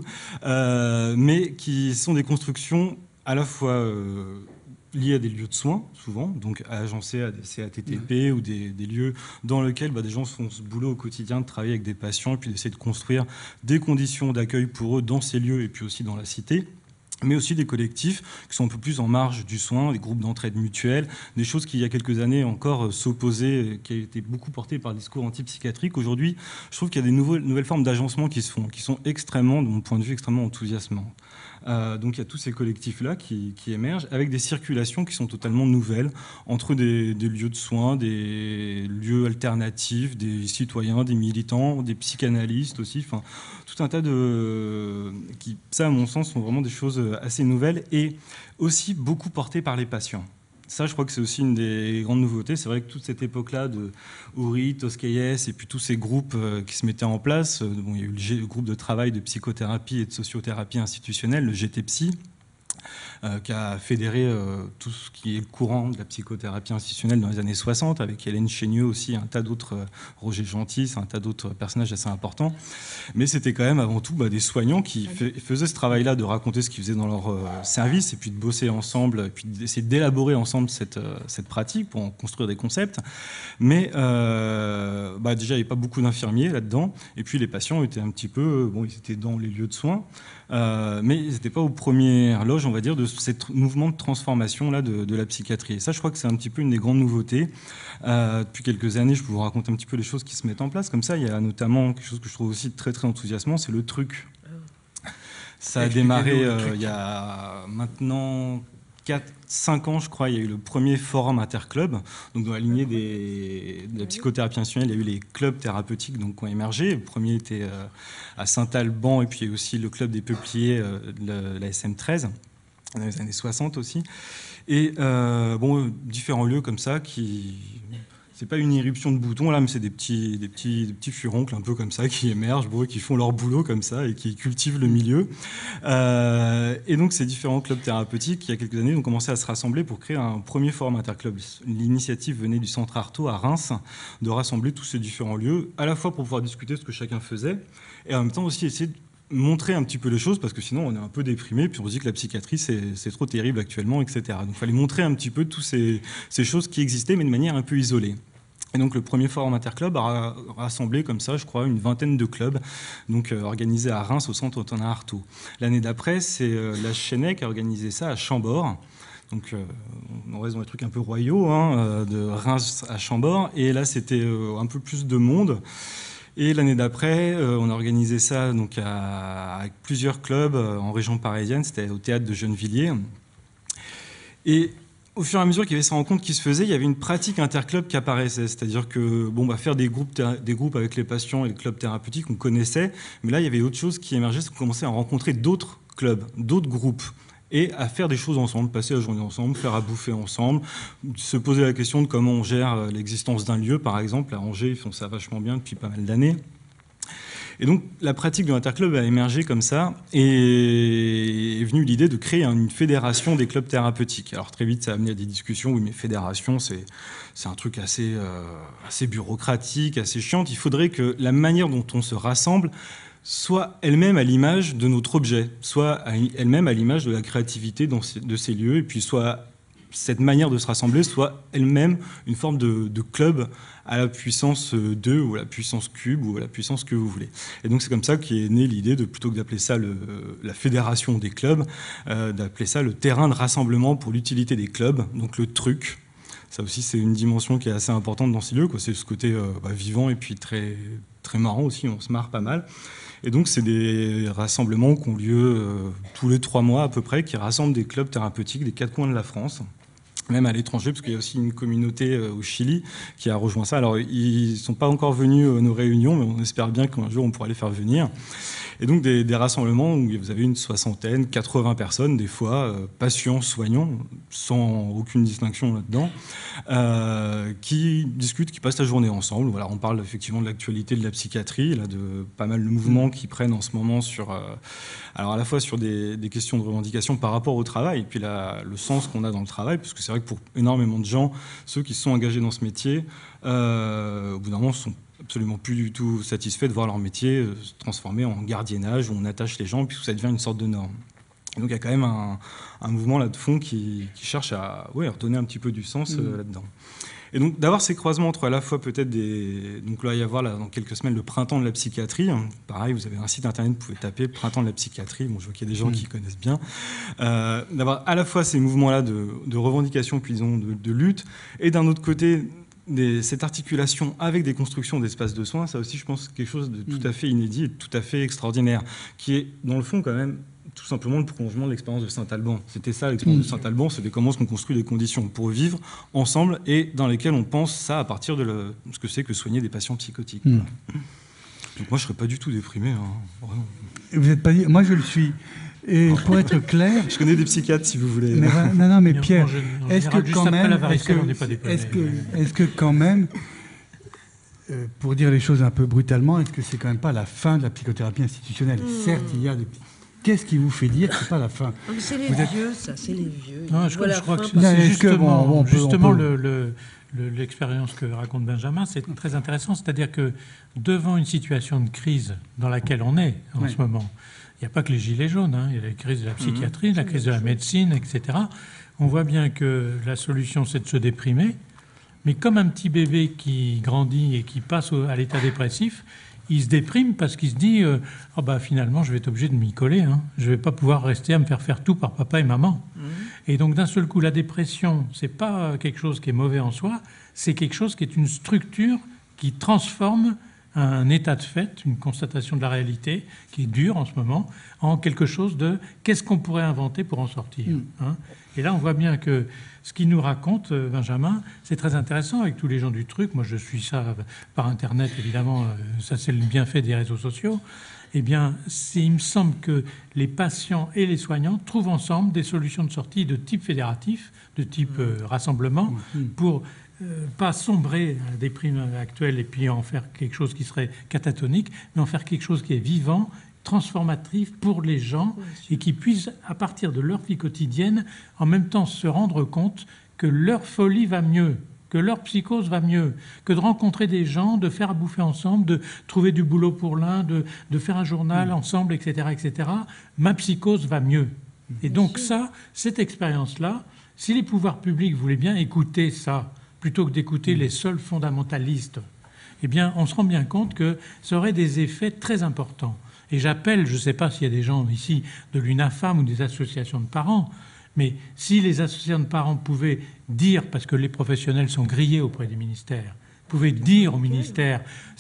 mais qui sont des constructions à la fois liées à des lieux de soins, souvent, donc agencés à des CATTP ou des lieux dans lesquels des gens font ce boulot au quotidien de travailler avec des patients et puis d'essayer de construire des conditions d'accueil pour eux dans ces lieux et puis aussi dans la cité. Mais aussi des collectifs qui sont un peu plus en marge du soin, des groupes d'entraide mutuelle, des choses qui, il y a quelques années encore, s'opposaient, qui étaient beaucoup portées par le discours antipsychiatrique. Aujourd'hui, je trouve qu'il y a des nouvelles formes d'agencement qui se font, qui sont extrêmement, de mon point de vue, extrêmement enthousiasmantes. Donc il y a tous ces collectifs-là qui émergent avec des circulations qui sont totalement nouvelles entre des lieux de soins, des lieux alternatifs, des citoyens, des militants, des psychanalystes aussi, enfin tout un tas de... qui, ça à mon sens, sont vraiment des choses assez nouvelles et aussi beaucoup portées par les patients. Ça, je crois que c'est aussi une des grandes nouveautés. C'est vrai que toute cette époque-là de Oury, Toscaïès et puis tous ces groupes qui se mettaient en place, il y a eu le groupe de travail de psychothérapie et de sociothérapie institutionnelle, le GTPSY, qui a fédéré tout ce qui est le courant de la psychothérapie institutionnelle dans les années 60, avec Hélène Chénieux aussi, un tas d'autres, Roger Gentil, un tas d'autres personnages assez importants. Mais c'était quand même avant tout des soignants qui faisaient ce travail-là de raconter ce qu'ils faisaient dans leur service, et puis de bosser ensemble, et puis d'essayer d'élaborer ensemble cette pratique pour en construire des concepts. Mais déjà, il n'y avait pas beaucoup d'infirmiers là-dedans, et puis les patients étaient un petit peu... ils étaient dans les lieux de soins, mais ils n'étaient pas aux premières loges, on va dire, de ce mouvement de transformation là de la psychiatrie. Et ça, je crois que c'est un petit peu une des grandes nouveautés. Depuis quelques années, je peux vous raconter un petit peu les choses qui se mettent en place. Comme ça, il y a notamment quelque chose que je trouve aussi très très enthousiasmant, c'est le truc. Ça a démarré il y a maintenant 4-5 ans, je crois. Il y a eu le premier forum interclub. Donc dans la lignée de la psychothérapie institutionnelle, il y a eu les clubs thérapeutiques qui ont émergé. Le premier était à Saint-Alban, et puis il y a eu aussi le club des Peupliers de la SM13. Dans les années 60 aussi. Et différents lieux comme ça qui... C'est pas une irruption de boutons là, mais c'est des petits furoncles un peu comme ça qui émergent, qui font leur boulot comme ça et qui cultivent le milieu. Et donc ces différents clubs thérapeutiques, il y a quelques années, ont commencé à se rassembler pour créer un premier forum interclub. L'initiative venait du centre Artaud à Reims de rassembler tous ces différents lieux, à la fois pour pouvoir discuter de ce que chacun faisait, et en même temps aussi essayer de montrer un petit peu les choses, parce que sinon on est un peu déprimé, puis on se dit que la psychiatrie c'est trop terrible actuellement, etc. Donc il fallait montrer un petit peu toutes ces choses qui existaient, mais de manière un peu isolée. Et donc le premier forum interclub a rassemblé comme ça, je crois, une vingtaine de clubs, donc organisés à Reims au centre Antonin Artaud. L'année d'après, c'est la Chênaie qui a organisé ça à Chambord. Donc, on reste dans des trucs un peu royaux, de Reims à Chambord. Et là, c'était un peu plus de monde. Et l'année d'après, on a organisé ça donc avec plusieurs clubs en région parisienne. C'était au théâtre de Gennevilliers. Et au fur et à mesure qu'il y avait ces rencontres qui se faisaient, il y avait une pratique interclub qui apparaissait. C'est-à-dire que faire des groupes avec les patients et les clubs thérapeutiques, on connaissait. Mais là, il y avait autre chose qui émergeait, c'est qu'on commençait à rencontrer d'autres clubs, d'autres groupes, et à faire des choses ensemble, passer la journée ensemble, faire à bouffer ensemble, se poser la question de comment on gère l'existence d'un lieu, par exemple. À Angers, ils font ça vachement bien depuis pas mal d'années. Et donc, la pratique de l'interclub a émergé comme ça, et est venue l'idée de créer une fédération des clubs thérapeutiques. Alors, très vite, ça a amené à des discussions. Oui, mais fédération, c'est un truc assez bureaucratique, assez chiante. Il faudrait que la manière dont on se rassemble soit elle-même à l'image de notre objet, soit elle-même à l'image de la créativité de ces lieux, et puis soit cette manière de se rassembler soit elle-même une forme de club à la puissance 2 ou à la puissance cube ou à la puissance que vous voulez. Et donc c'est comme ça qu'est née l'idée de, plutôt que d'appeler ça la fédération des clubs, d'appeler ça le terrain de rassemblement pour l'utilité des clubs, donc le truc. Ça aussi, c'est une dimension qui est assez importante dans ces lieux, quoi. C'est ce côté vivant et puis très, très marrant aussi, on se marre pas mal. Et donc, c'est des rassemblements qui ont lieu tous les 3 mois à peu près, qui rassemblent des clubs thérapeutiques des 4 coins de la France, même à l'étranger, parce qu'il y a aussi une communauté au Chili qui a rejoint ça. Alors, ils ne sont pas encore venus à nos réunions, mais on espère bien qu'un jour, on pourra les faire venir. Et donc, des rassemblements où vous avez une 60aine, 80 personnes, des fois, patients, soignants, sans aucune distinction là-dedans, qui discutent, qui passent la journée ensemble. Voilà, on parle effectivement de l'actualité de la psychiatrie, là, de pas mal de mouvements qui prennent en ce moment sur... alors, à la fois sur des questions de revendication par rapport au travail, et puis le sens qu'on a dans le travail, parce que c'est vrai que pour énormément de gens, ceux qui se sont engagés dans ce métier, au bout d'un moment, sont absolument plus du tout satisfaits de voir leur métier se transformer en gardiennage, où on attache les gens, puis ça devient une sorte de norme. Et donc il y a quand même un mouvement là de fond qui cherche à redonner un petit peu du sens là-dedans. Et donc d'avoir ces croisements entre à la fois peut-être donc là il va y avoir dans quelques semaines le printemps de la psychiatrie. Pareil, vous avez un site internet, vous pouvez taper printemps de la psychiatrie. Bon, je vois qu'il y a des gens qui connaissent bien. D'avoir à la fois ces mouvements-là de revendication, puis disons de lutte, et d'un autre côté cette articulation avec des constructions d'espaces de soins, ça aussi je pense quelque chose de tout à fait inédit et de tout à fait extraordinaire, qui est dans le fond quand même tout simplement le prolongement de l'expérience de Saint-Alban. C'était ça l'expérience de Saint-Alban, c'était comment est-ce qu'on construit des conditions pour vivre ensemble et dans lesquelles on pense ça à partir de ce que c'est que soigner des patients psychotiques. Donc moi je ne serais pas du tout déprimé. Vraiment. Vous êtes pas dit, moi je le suis. Et pour être clair... Je connais des psychiatres, si vous voulez. Mais, non, mais Pierre, est-ce que quand même, pour dire les choses un peu brutalement, est-ce que c'est quand même pas la fin de la psychothérapie institutionnelle? Certes, il y a des... Qu'est-ce qui vous fait dire que c'est pas la fin? C'est les vieux, ça, c'est les vieux. Non, je crois que c'est justement l'expérience que raconte Benjamin, c'est très intéressant. C'est-à-dire que devant une situation de crise dans laquelle on est en ce moment, il n'y a pas que les gilets jaunes, il y a la crise de la psychiatrie, la crise de la médecine, etc. On voit bien que la solution, c'est de se déprimer. Mais comme un petit bébé qui grandit et qui passe à l'état dépressif, il se déprime parce qu'il se dit finalement, je vais être obligé de m'y coller. Je ne vais pas pouvoir rester à me faire tout par papa et maman. Et donc, d'un seul coup, la dépression, ce n'est pas quelque chose qui est mauvais en soi, c'est quelque chose qui est une structure qui transforme un état de fait, une constatation de la réalité qui est dure en ce moment, en quelque chose de qu'est-ce qu'on pourrait inventer pour en sortir. Et là, on voit bien que ce qu'il nous raconte, Benjamin, c'est très intéressant avec tous les gens du truc. Moi, je suis ça par Internet, évidemment, ça c'est le bienfait des réseaux sociaux. Eh bien, il me semble que les patients et les soignants trouvent ensemble des solutions de sortie de type fédératif, de type rassemblement, pour pas sombrer à la déprime actuelle et puis en faire quelque chose qui serait catatonique, mais en faire quelque chose qui est vivant, transformatif pour les gens et qui puissent, à partir de leur vie quotidienne, en même temps se rendre compte que leur folie va mieux, que leur psychose va mieux, que de rencontrer des gens, de faire à bouffer ensemble, de trouver du boulot pour l'un, de faire un journal ensemble, etc., etc. Ma psychose va mieux. Et donc ça, cette expérience-là, si les pouvoirs publics voulaient bien écouter ça, plutôt que d'écouter les seuls fondamentalistes, eh bien, on se rend bien compte que ça aurait des effets très importants. Et j'appelle, je ne sais pas s'il y a des gens ici de l'UNAFAM ou des associations de parents, mais si les associations de parents pouvaient dire, parce que les professionnels sont grillés auprès des ministères, pouvaient dire au ministère,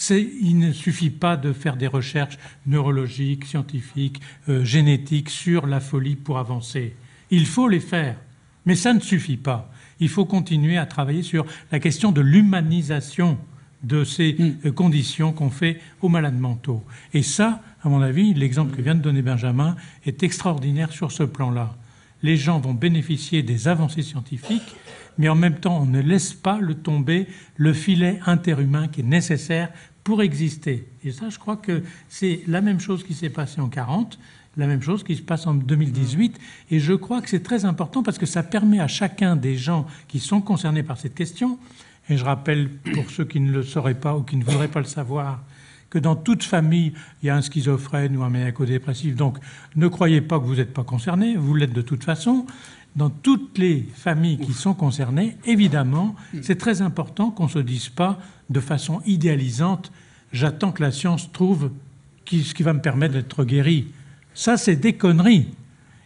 il ne suffit pas de faire des recherches neurologiques, scientifiques, génétiques sur la folie pour avancer. Il faut les faire, mais ça ne suffit pas. Il faut continuer à travailler sur la question de l'humanisation de ces conditions qu'on fait aux malades mentaux. Et ça, à mon avis, l'exemple que vient de donner Benjamin est extraordinaire sur ce plan-là. Les gens vont bénéficier des avancées scientifiques, mais en même temps, on ne laisse pas tomber le filet interhumain qui est nécessaire pour exister. Et ça, je crois que c'est la même chose qui s'est passée en 1940, la même chose qui se passe en 2018. Et je crois que c'est très important parce que ça permet à chacun des gens qui sont concernés par cette question, et je rappelle pour ceux qui ne le sauraient pas ou qui ne voudraient pas le savoir, que dans toute famille, il y a un schizophrène ou un maniaco-dépressif. Donc, ne croyez pas que vous n'êtes pas concerné, vous l'êtes de toute façon. Dans toutes les familles qui sont concernées, évidemment, c'est très important qu'on ne se dise pas de façon idéalisante « j'attends que la science trouve ce qui va me permettre d'être guéri ». Ça, c'est des conneries.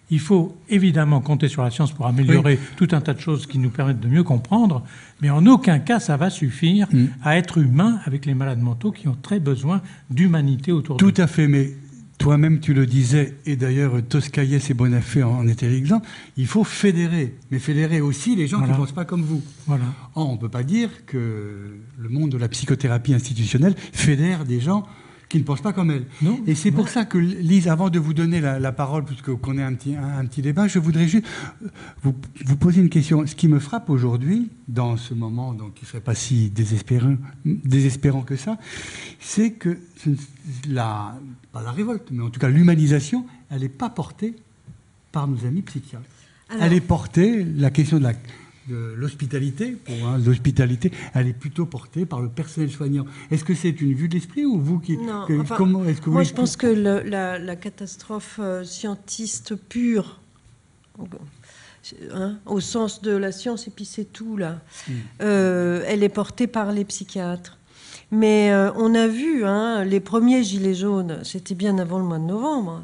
Il faut évidemment compter sur la science pour améliorer tout un tas de choses qui nous permettent de mieux comprendre, mais en aucun cas ça va suffire à être humain avec les malades mentaux qui ont très besoin d'humanité autour d'eux. Tout à fait, mais toi-même tu le disais, et d'ailleurs Toscaïès et Bonafé en étaient l'exemple, il faut fédérer, mais fédérer aussi les gens qui ne pensent pas comme vous. Voilà. On ne peut pas dire que le monde de la psychothérapie institutionnelle fédère des gens qui ne pensent pas comme elle. Non, et c'est pour ça que, Lise, avant de vous donner la parole, puisque qu'on ait un petit débat, je voudrais juste vous poser une question. Ce qui me frappe aujourd'hui, dans ce moment donc, qui ne serait pas si désespérant que ça, c'est que pas la révolte, mais en tout cas l'humanisation, elle n'est pas portée par nos amis psychiatres. Alors, elle est portée, la question de l'hospitalité, l'hospitalité, elle est plutôt portée par le personnel soignant. Est-ce que c'est une vue de l'esprit ou vous qui... Non, comment est-ce que moi je pense que la catastrophe scientiste pure, au sens de la science et puis c'est tout là, elle est portée par les psychiatres. Mais on a vu les premiers gilets jaunes, c'était bien avant le mois de novembre,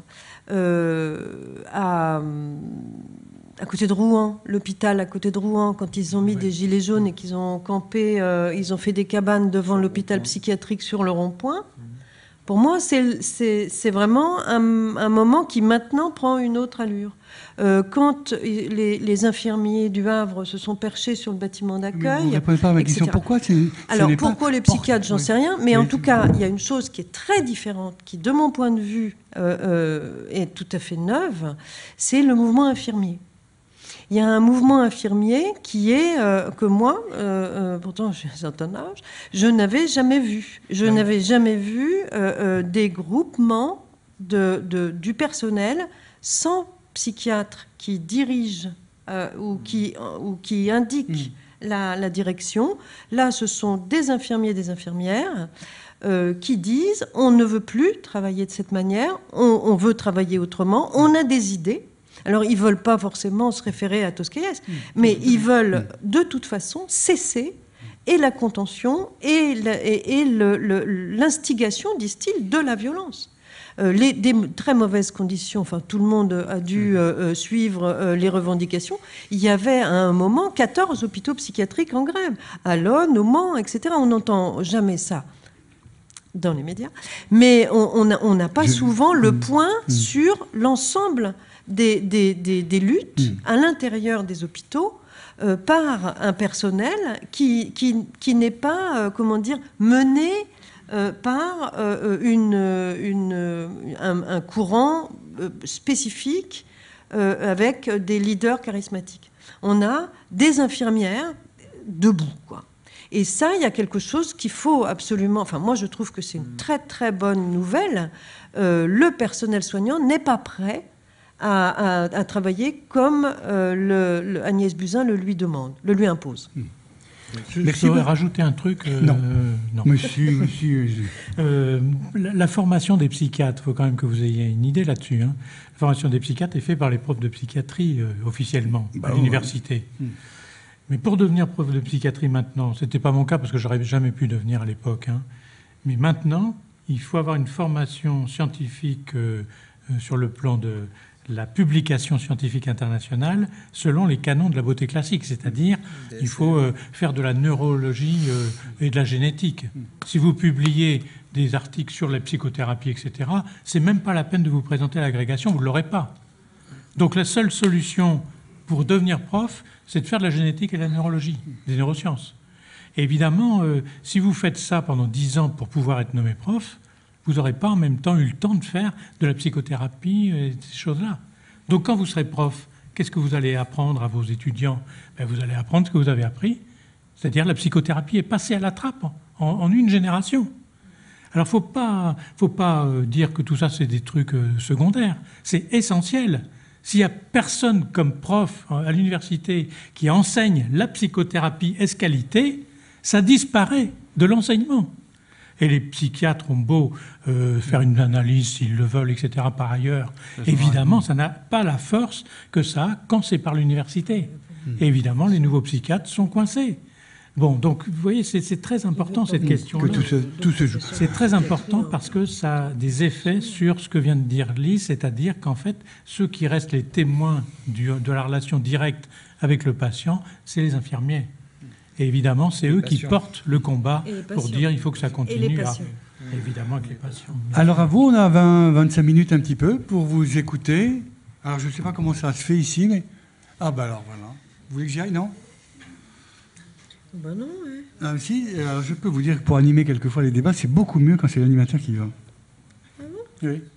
à côté de Rouen, l'hôpital à côté de Rouen, quand ils ont mis des gilets jaunes et qu'ils ont campé, ils ont fait des cabanes devant l'hôpital psychiatrique sur le rond-point. Pour moi, c'est vraiment un moment qui maintenant prend une autre allure. Quand les infirmiers du Havre se sont perchés sur le bâtiment d'accueil... Vous ne répondez pas à ma question. Pourquoi Alors, pourquoi les psychiatres, j'en sais rien. Mais en tout cas, il y a une chose qui est très différente, qui, de mon point de vue, est tout à fait neuve, c'est le mouvement infirmier. Il y a un mouvement infirmier qui est, que moi, pourtant j'ai un certain âge, je n'avais jamais vu. Je n'avais jamais vu des groupements du personnel sans psychiatre qui dirige ou qui indique la direction. Là, ce sont des infirmiers et des infirmières qui disent on ne veut plus travailler de cette manière, on veut travailler autrement, on a des idées. Alors, ils ne veulent pas forcément se référer à Toscaïès, mais ils veulent de toute façon cesser et la contention et l'instigation, disent-ils, de la violence. Des très mauvaises conditions, enfin tout le monde a dû suivre les revendications. Il y avait à un moment 14 hôpitaux psychiatriques en grève, à Lonne, au Mans, etc. On n'entend jamais ça dans les médias, mais on n'a pas souvent le point sur l'ensemble des luttes à l'intérieur des hôpitaux par un personnel qui n'est pas, mené par un courant spécifique avec des leaders charismatiques. On a des infirmières debout, quoi. Et ça, il y a quelque chose qu'il faut absolument... Enfin, moi, je trouve que c'est une très, très bonne nouvelle. Le personnel soignant n'est pas prêt à travailler comme Agnès Buzyn le lui demande, le lui impose. Je voudrais rajouter un truc. Non. Monsieur. La formation des psychiatres, il faut quand même que vous ayez une idée là-dessus. La formation des psychiatres est faite par les profs de psychiatrie officiellement à l'université. Mais pour devenir prof de psychiatrie maintenant, ce n'était pas mon cas parce que je n'aurais jamais pu devenir à l'époque. Mais maintenant, il faut avoir une formation scientifique sur le plan de la publication scientifique internationale selon les canons de la beauté classique, c'est-à-dire il faut faire de la neurologie et de la génétique. Si vous publiez des articles sur la psychothérapie, etc., c'est même pas la peine de vous présenter à l'agrégation, vous ne l'aurez pas. Donc la seule solution pour devenir prof, c'est de faire de la génétique et de la neurologie, des neurosciences. Et évidemment, si vous faites ça pendant 10 ans pour pouvoir être nommé prof, vous n'aurez pas en même temps eu le temps de faire de la psychothérapie et ces choses-là. Donc quand vous serez prof, qu'est-ce que vous allez apprendre à vos étudiants ? Vous allez apprendre ce que vous avez appris, c'est-à-dire la psychothérapie est passée à la trappe en une génération. Alors faut pas dire que tout ça c'est des trucs secondaires, c'est essentiel. S'il n'y a personne comme prof à l'université qui enseigne la psychothérapie ès-qualité, ça disparaît de l'enseignement. Et les psychiatres ont beau faire une analyse s'ils le veulent, etc. par ailleurs. Évidemment, ça n'a pas la force que ça a quand c'est par l'université. Et évidemment, les nouveaux psychiatres sont coincés. Bon, donc vous voyez, c'est très important cette question. Que tout se joue. C'est très important parce que ça a des effets sur ce que vient de dire Lise, c'est-à-dire qu'en fait, ceux qui restent les témoins de la relation directe avec le patient, c'est les infirmiers. Et évidemment, c'est eux qui portent le combat pour dire il faut que ça continue. Et les patients. Évidemment avec les patients. Alors à vous, on a 20-25 minutes un petit peu pour vous écouter. Alors je ne sais pas comment ça se fait ici, mais... Ah bah alors voilà. Vous voulez que j'y aille, non? Ben non, ouais. Ah, si, alors je peux vous dire que pour animer quelquefois les débats, c'est beaucoup mieux quand c'est l'animateur qui va. Ah bon? Oui.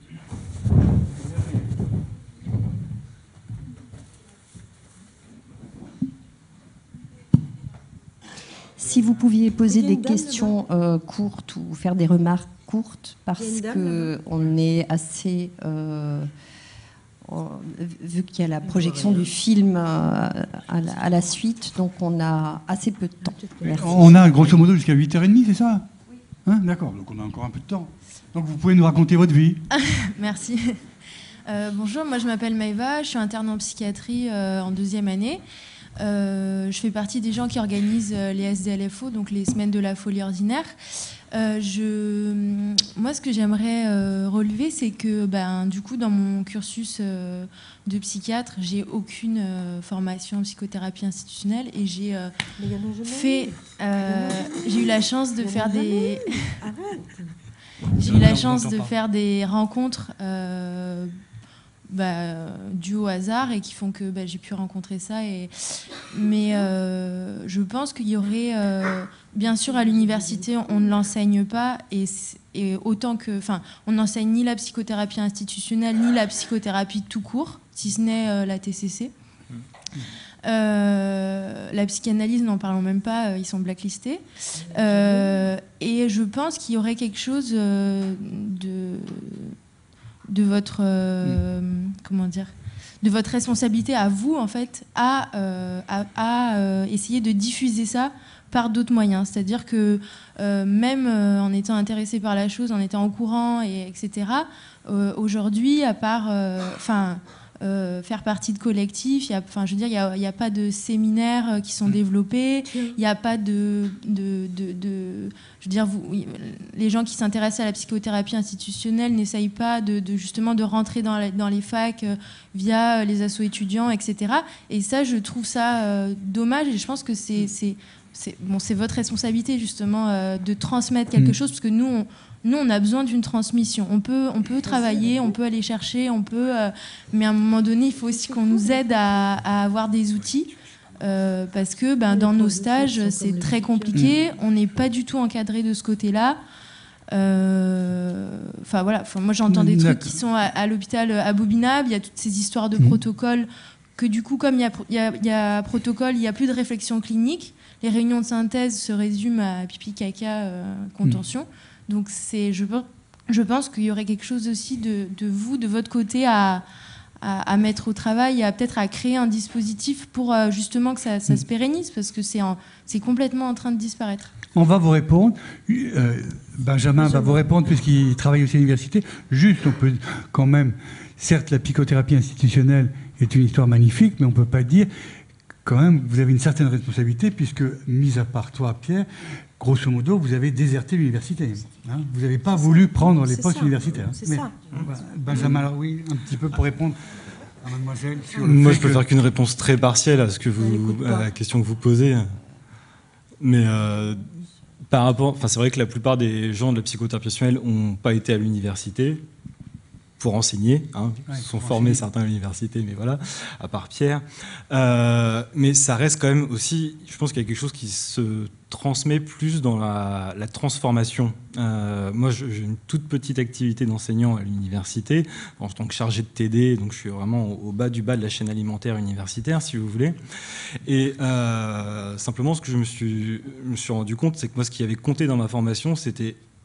Si vous pouviez poser des questions courtes ou faire des remarques courtes, parce qu'on est assez... vu qu'il y a la projection du film à la suite, donc on a assez peu de temps. Merci. On a grosso modo jusqu'à 8h30, c'est ça? Oui. Hein, d'accord, donc on a encore un peu de temps. Donc vous pouvez nous raconter votre vie. Merci. Bonjour, moi je m'appelle Maëva, je suis interne en psychiatrie en 2e année. Je fais partie des gens qui organisent les SDLFO, donc les semaines de la folie ordinaire. Moi, ce que j'aimerais relever, c'est que du coup, dans mon cursus de psychiatre, j'ai aucune formation en psychothérapie institutionnelle et j'ai eu la chance de faire des... J'ai eu la chance de faire des rencontres dues au hasard et qui font que j'ai pu rencontrer ça. Mais je pense qu'il y aurait... bien sûr, à l'université, on ne l'enseigne pas et autant que... Enfin, on n'enseigne ni la psychothérapie institutionnelle, ni la psychothérapie tout court, si ce n'est la TCC. La psychanalyse, n'en parlons même pas, ils sont blacklistés. Et je pense qu'il y aurait quelque chose de votre de votre responsabilité à vous en fait à essayer de diffuser ça par d'autres moyens, c'est-à-dire que même en étant intéressé par la chose, en étant au courant etc. Aujourd'hui, à part faire partie de collectifs, il n'y a pas de séminaires qui sont développés, il n'y a pas les gens qui s'intéressent à la psychothérapie institutionnelle n'essayent pas justement de rentrer dans les facs via les assos étudiants, etc. Et ça, je trouve ça dommage et je pense que c'est votre responsabilité justement de transmettre quelque chose parce que nous, on a besoin d'une transmission. On peut travailler, on peut aller chercher, mais à un moment donné, il faut aussi qu'on nous aide à avoir des outils. Parce que dans nos stages, c'est très compliqué. On n'est pas du tout encadré de ce côté-là. Moi, j'entends des trucs qui sont à l'hôpital à Bobinab. Il y a toutes ces histoires de protocoles que du coup, comme il y a protocole, il n'y a plus de réflexion clinique. Les réunions de synthèse se résument à pipi, caca, contention. Donc je pense qu'il y aurait quelque chose aussi de vous, de votre côté, à mettre au travail, peut-être à créer un dispositif pour justement que ça se pérennise, parce que c'est complètement en train de disparaître. On va vous répondre. Benjamin va vous répondre puisqu'il travaille aussi à l'université. Juste, on peut quand même... Certes, la psychothérapie institutionnelle est une histoire magnifique, mais on ne peut pas dire... Quand même, vous avez une certaine responsabilité puisque, mis à part toi, Pierre... Grosso modo, vous avez déserté l'université. Hein, vous n'avez pas voulu prendre les postes universitaires. C'est ça. Benjamin, alors oui, un petit peu pour répondre à mademoiselle. Moi, je peux faire qu'une réponse très partielle à la question que vous posez. Mais par rapport, c'est vrai que la plupart des gens de la psychothérapie institutionnelle n'ont pas été à l'université pour enseigner, ils sont formés certains à l'université, mais voilà, à part Pierre. Mais ça reste quand même aussi, je pense qu'il y a quelque chose qui se transmet plus dans la transformation. Moi, j'ai une toute petite activité d'enseignant à l'université, en tant que chargé de TD, donc je suis vraiment au bas du bas de la chaîne alimentaire universitaire, si vous voulez. Et simplement, ce que je me suis rendu compte, c'est que moi, ce qui avait compté dans ma formation, c'était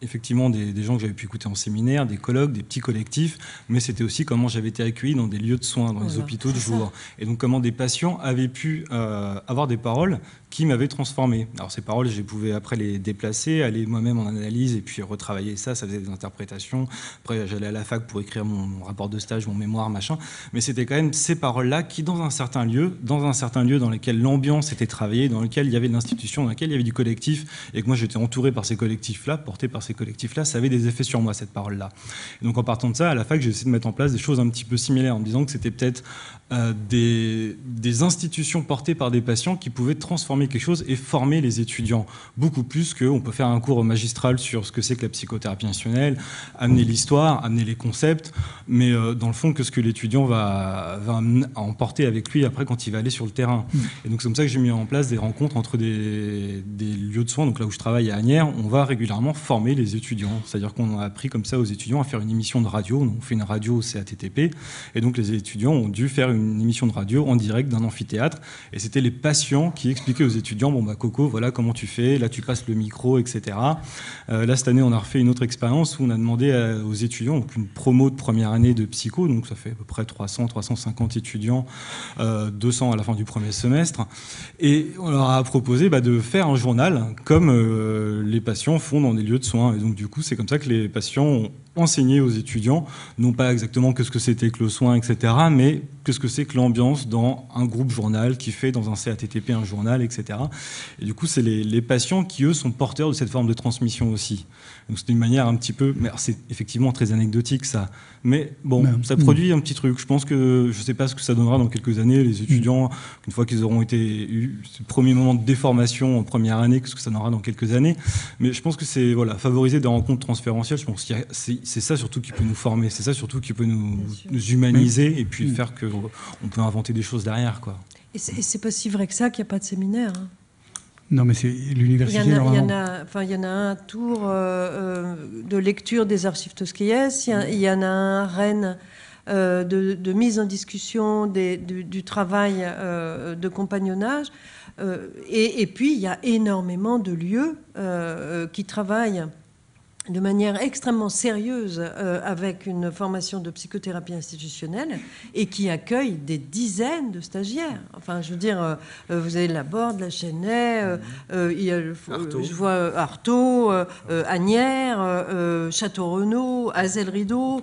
effectivement des gens que j'avais pu écouter en séminaire, des colloques, des petits collectifs, mais c'était aussi comment j'avais été accueilli dans des lieux de soins, dans les hôpitaux de jour. Et donc comment des patients avaient pu avoir des paroles qui m'avaient transformé. Alors ces paroles, je pouvais après les déplacer, aller moi-même en analyse et puis retravailler ça faisait des interprétations. Après, j'allais à la fac pour écrire mon rapport de stage, mon mémoire, machin. Mais c'était quand même ces paroles-là qui, dans un certain lieu dans lequel l'ambiance était travaillée, dans lequel il y avait de l'institution, dans lequel il y avait du collectif, et que moi j'étais entouré par ces collectifs-là, porté par ces collectifs-là, ça avait des effets sur moi, cette parole-là. Et donc en partant de ça, à la fac, j'ai essayé de mettre en place des choses un petit peu similaires, en me disant que c'était peut-être des institutions portées par des patients qui pouvaient transformer quelque chose et former les étudiants beaucoup plus qu'on peut faire un cours magistral sur ce que c'est que la psychothérapie institutionnelle, amener l'histoire, amener les concepts, mais dans le fond que ce que l'étudiant va emporter avec lui après quand il va aller sur le terrain. Et donc c'est comme ça que j'ai mis en place des rencontres entre des lieux de soins. Donc là où je travaille à Asnières, on va régulièrement former les étudiants, c'est-à-dire qu'on a appris comme ça aux étudiants à faire une émission de radio. On fait une radio au CATTP et donc les étudiants ont dû faire une émission de radio en direct d'un amphithéâtre et c'était les patients qui expliquaient aux étudiants bon bah Coco, voilà comment tu fais, là tu passes le micro, etc. Là cette année on a refait une autre expérience où on a demandé aux étudiants, donc une promo de première année de psycho, donc ça fait à peu près 350 étudiants, 200 à la fin du premier semestre, et on leur a proposé de faire un journal comme les patients font dans des lieux de soins. Et donc du coup c'est comme ça que les patients ont enseigné aux étudiants, non pas exactement que ce que c'était que le soin, etc., mais que ce que c'est que l'ambiance dans un groupe journal qui fait dans un CATTP un journal, etc. Et du coup, c'est les patients qui, eux, sont porteurs de cette forme de transmission aussi. Donc c'est une manière un petit peu... Mais c'est effectivement très anecdotique, ça. Mais bon, ça produit un petit truc. Je pense que... Je ne sais pas ce que ça donnera dans quelques années. Les étudiants, une fois qu'ils auront eu ce premier moment de déformation en première année, qu'est-ce que ça donnera dans quelques années. Mais je pense que c'est favoriser des rencontres transférentielles. Je pense que c'est ça surtout qui peut nous former. C'est ça surtout qui peut nous humaniser et puis faire qu'on peut inventer des choses derrière, quoi. Et c'est pas si vrai que ça qu'il n'y a pas de séminaire. Hein. Non, mais c'est l'université, normalement. Il y en a un tour de lecture des archives Tosquelles. Il y en a un à Rennes de mise en discussion du travail de compagnonnage. Et puis, il y a énormément de lieux qui travaillent de manière extrêmement sérieuse avec une formation de psychothérapie institutionnelle et qui accueille des dizaines de stagiaires. Enfin, je veux dire, vous avez la Borde, la Chênaie, je vois Artaud, Asnières, Château-Renaud, Azel-Rideau.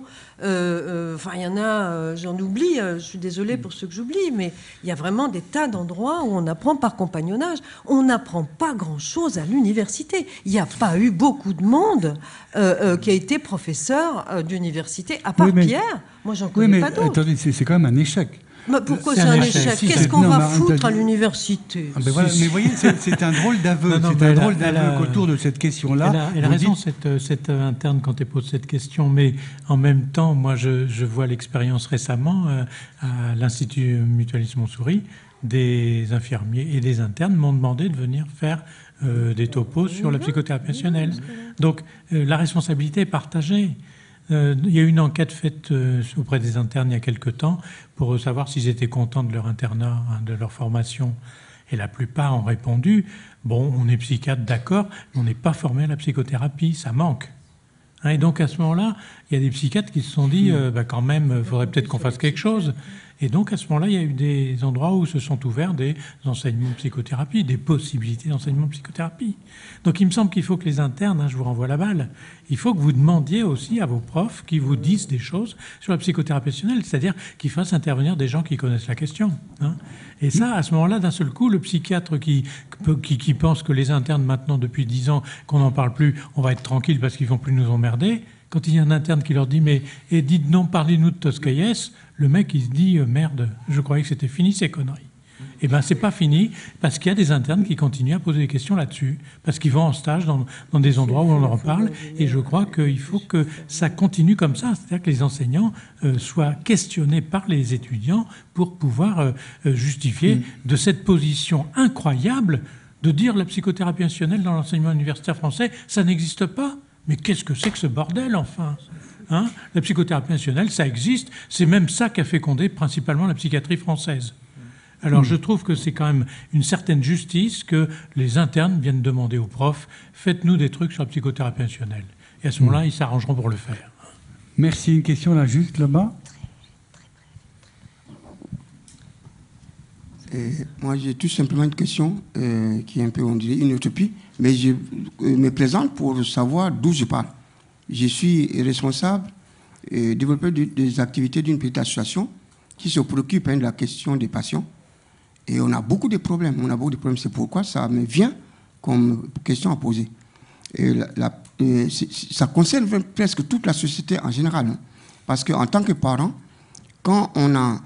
Enfin, il y en a, j'en oublie, je suis désolée pour ceux que j'oublie, mais il y a vraiment des tas d'endroits où on apprend par compagnonnage. On n'apprend pas grand-chose à l'université. Il n'y a pas eu beaucoup de monde qui a été professeur d'université, à part Pierre. Moi, j'en connais pas d'autres. Attendez, c'est quand même un échec. Mais pourquoi c'est un échec? Qu'est-ce qu'on va foutre à l'université? Mais vous voyez, c'est un drôle d'aveu. C'est un drôle d'aveu qu'autour de cette question-là. Elle a raison, cette interne, quand elle pose cette question. Mais en même temps, moi, je vois l'expérience récemment à l'Institut Mutualiste Montsouris. Des infirmiers et des internes m'ont demandé de venir faire des topos sur la psychothérapie institutionnelle. Donc, la responsabilité est partagée. Il y a eu une enquête faite auprès des internes il y a quelque temps pour savoir s'ils étaient contents de leur internat, de leur formation. Et la plupart ont répondu « Bon, on est psychiatre, d'accord, mais on n'est pas formé à la psychothérapie, ça manque. » Et donc, à ce moment-là, il y a des psychiatres qui se sont dit quand même, il faudrait peut-être qu'on fasse quelque chose. Et donc, à ce moment-là, il y a eu des endroits où se sont ouverts des enseignements de psychothérapie, des possibilités d'enseignement de psychothérapie. Donc, il me semble qu'il faut que les internes, je vous renvoie la balle, il faut que vous demandiez aussi à vos profs qui vous disent des choses sur la psychothérapie institutionnelle, c'est-à-dire qu'ils fassent intervenir des gens qui connaissent la question. Et ça, à ce moment-là, d'un seul coup, le psychiatre qui pense que les internes, maintenant, depuis 10 ans, qu'on n'en parle plus, on va être tranquille parce qu'ils ne vont plus nous emmerder. Quand il y a un interne qui leur dit « Mais dites non, parlez-nous de Tosquelles », le mec, il se dit « Merde, je croyais que c'était fini ces conneries ». Eh bien, c'est pas fini, parce qu'il y a des internes qui continuent à poser des questions là-dessus, parce qu'ils vont en stage dans des endroits où on leur parle, et je crois qu'il faut que ça continue comme ça, c'est-à-dire que les enseignants soient questionnés par les étudiants pour pouvoir justifier de cette position incroyable de dire la psychothérapie institutionnelle dans l'enseignement universitaire français, ça n'existe pas. Mais qu'est-ce que c'est que ce bordel, enfin ? La psychothérapie institutionnelle, ça existe. C'est même ça qui a fécondé principalement la psychiatrie française. Alors je trouve que c'est quand même une certaine justice que les internes viennent demander aux profs « Faites-nous des trucs sur la psychothérapie institutionnelle ». Et à ce moment-là, ils s'arrangeront pour le faire. Merci. Une question là, juste là-bas. Moi, j'ai tout simplement une question qui est un peu, on dirait, une utopie, mais je me présente pour savoir d'où je parle. Je suis responsable et développeur des activités d'une petite association qui se préoccupe de la question des patients. Et on a beaucoup de problèmes. C'est pourquoi ça me vient comme question à poser. Et ça concerne presque toute la société en général. Hein. Parce qu'en tant que parent, quand on a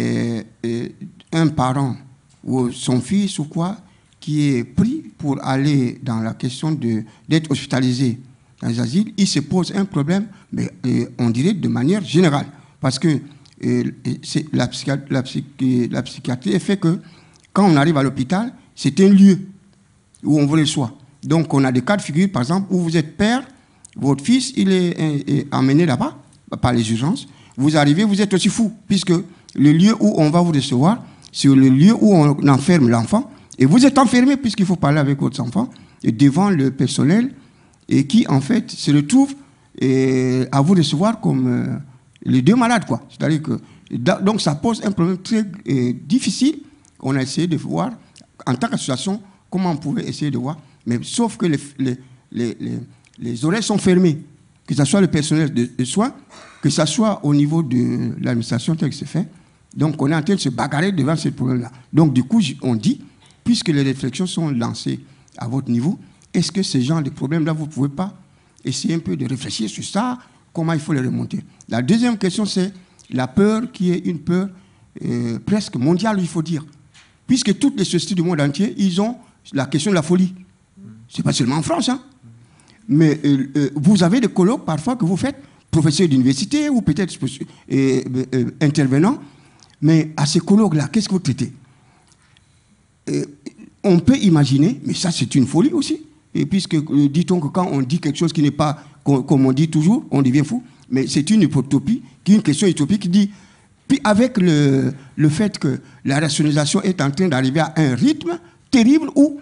un parent ou son fils ou quoi qui est pris pour aller dans la question d'être hospitalisé dans les asiles, il se pose un problème, mais on dirait de manière générale. Parce que la psychiatrie fait que quand on arrive à l'hôpital, c'est un lieu où on veut le soin. Donc on a des cas de figure, par exemple, où vous êtes père, votre fils, il est emmené là-bas, par les urgences. Vous arrivez, vous êtes aussi fou, puisque le lieu où on va vous recevoir, c'est le lieu où on enferme l'enfant. Et vous êtes enfermé, puisqu'il faut parler avec votre enfant, et devant le personnel, et qui, en fait, se retrouve à vous recevoir comme les deux malades, quoi. C'est-à-dire que... Donc, ça pose un problème très difficile. On a essayé de voir, en tant qu'association, comment on pouvait essayer de voir. Mais sauf que les oreilles sont fermées, que ce soit le personnel de soins, que ce soit au niveau de l'administration tel que c'est fait. Donc, on est en train de se bagarrer devant ce problème-là. Donc, du coup, on dit, puisque les réflexions sont lancées à votre niveau, est-ce que ces genres de problèmes-là, vous ne pouvez pas essayer un peu de réfléchir sur ça, comment il faut les remonter? La deuxième question, c'est la peur qui est une peur presque mondiale, il faut dire. Puisque toutes les sociétés du monde entier, ils ont la question de la folie. Ce n'est pas seulement en France, hein. Mais vous avez des colloques parfois que vous faites, professeur d'université ou peut-être intervenant, mais à ces colloques-là, qu'est-ce que vous traitez? On peut imaginer, mais ça c'est une folie aussi, et puisque dit-on que quand on dit quelque chose qui n'est pas, comme on dit toujours, on devient fou, mais c'est une utopie, une question utopique qui dit, puis avec le fait que la rationalisation est en train d'arriver à un rythme terrible où,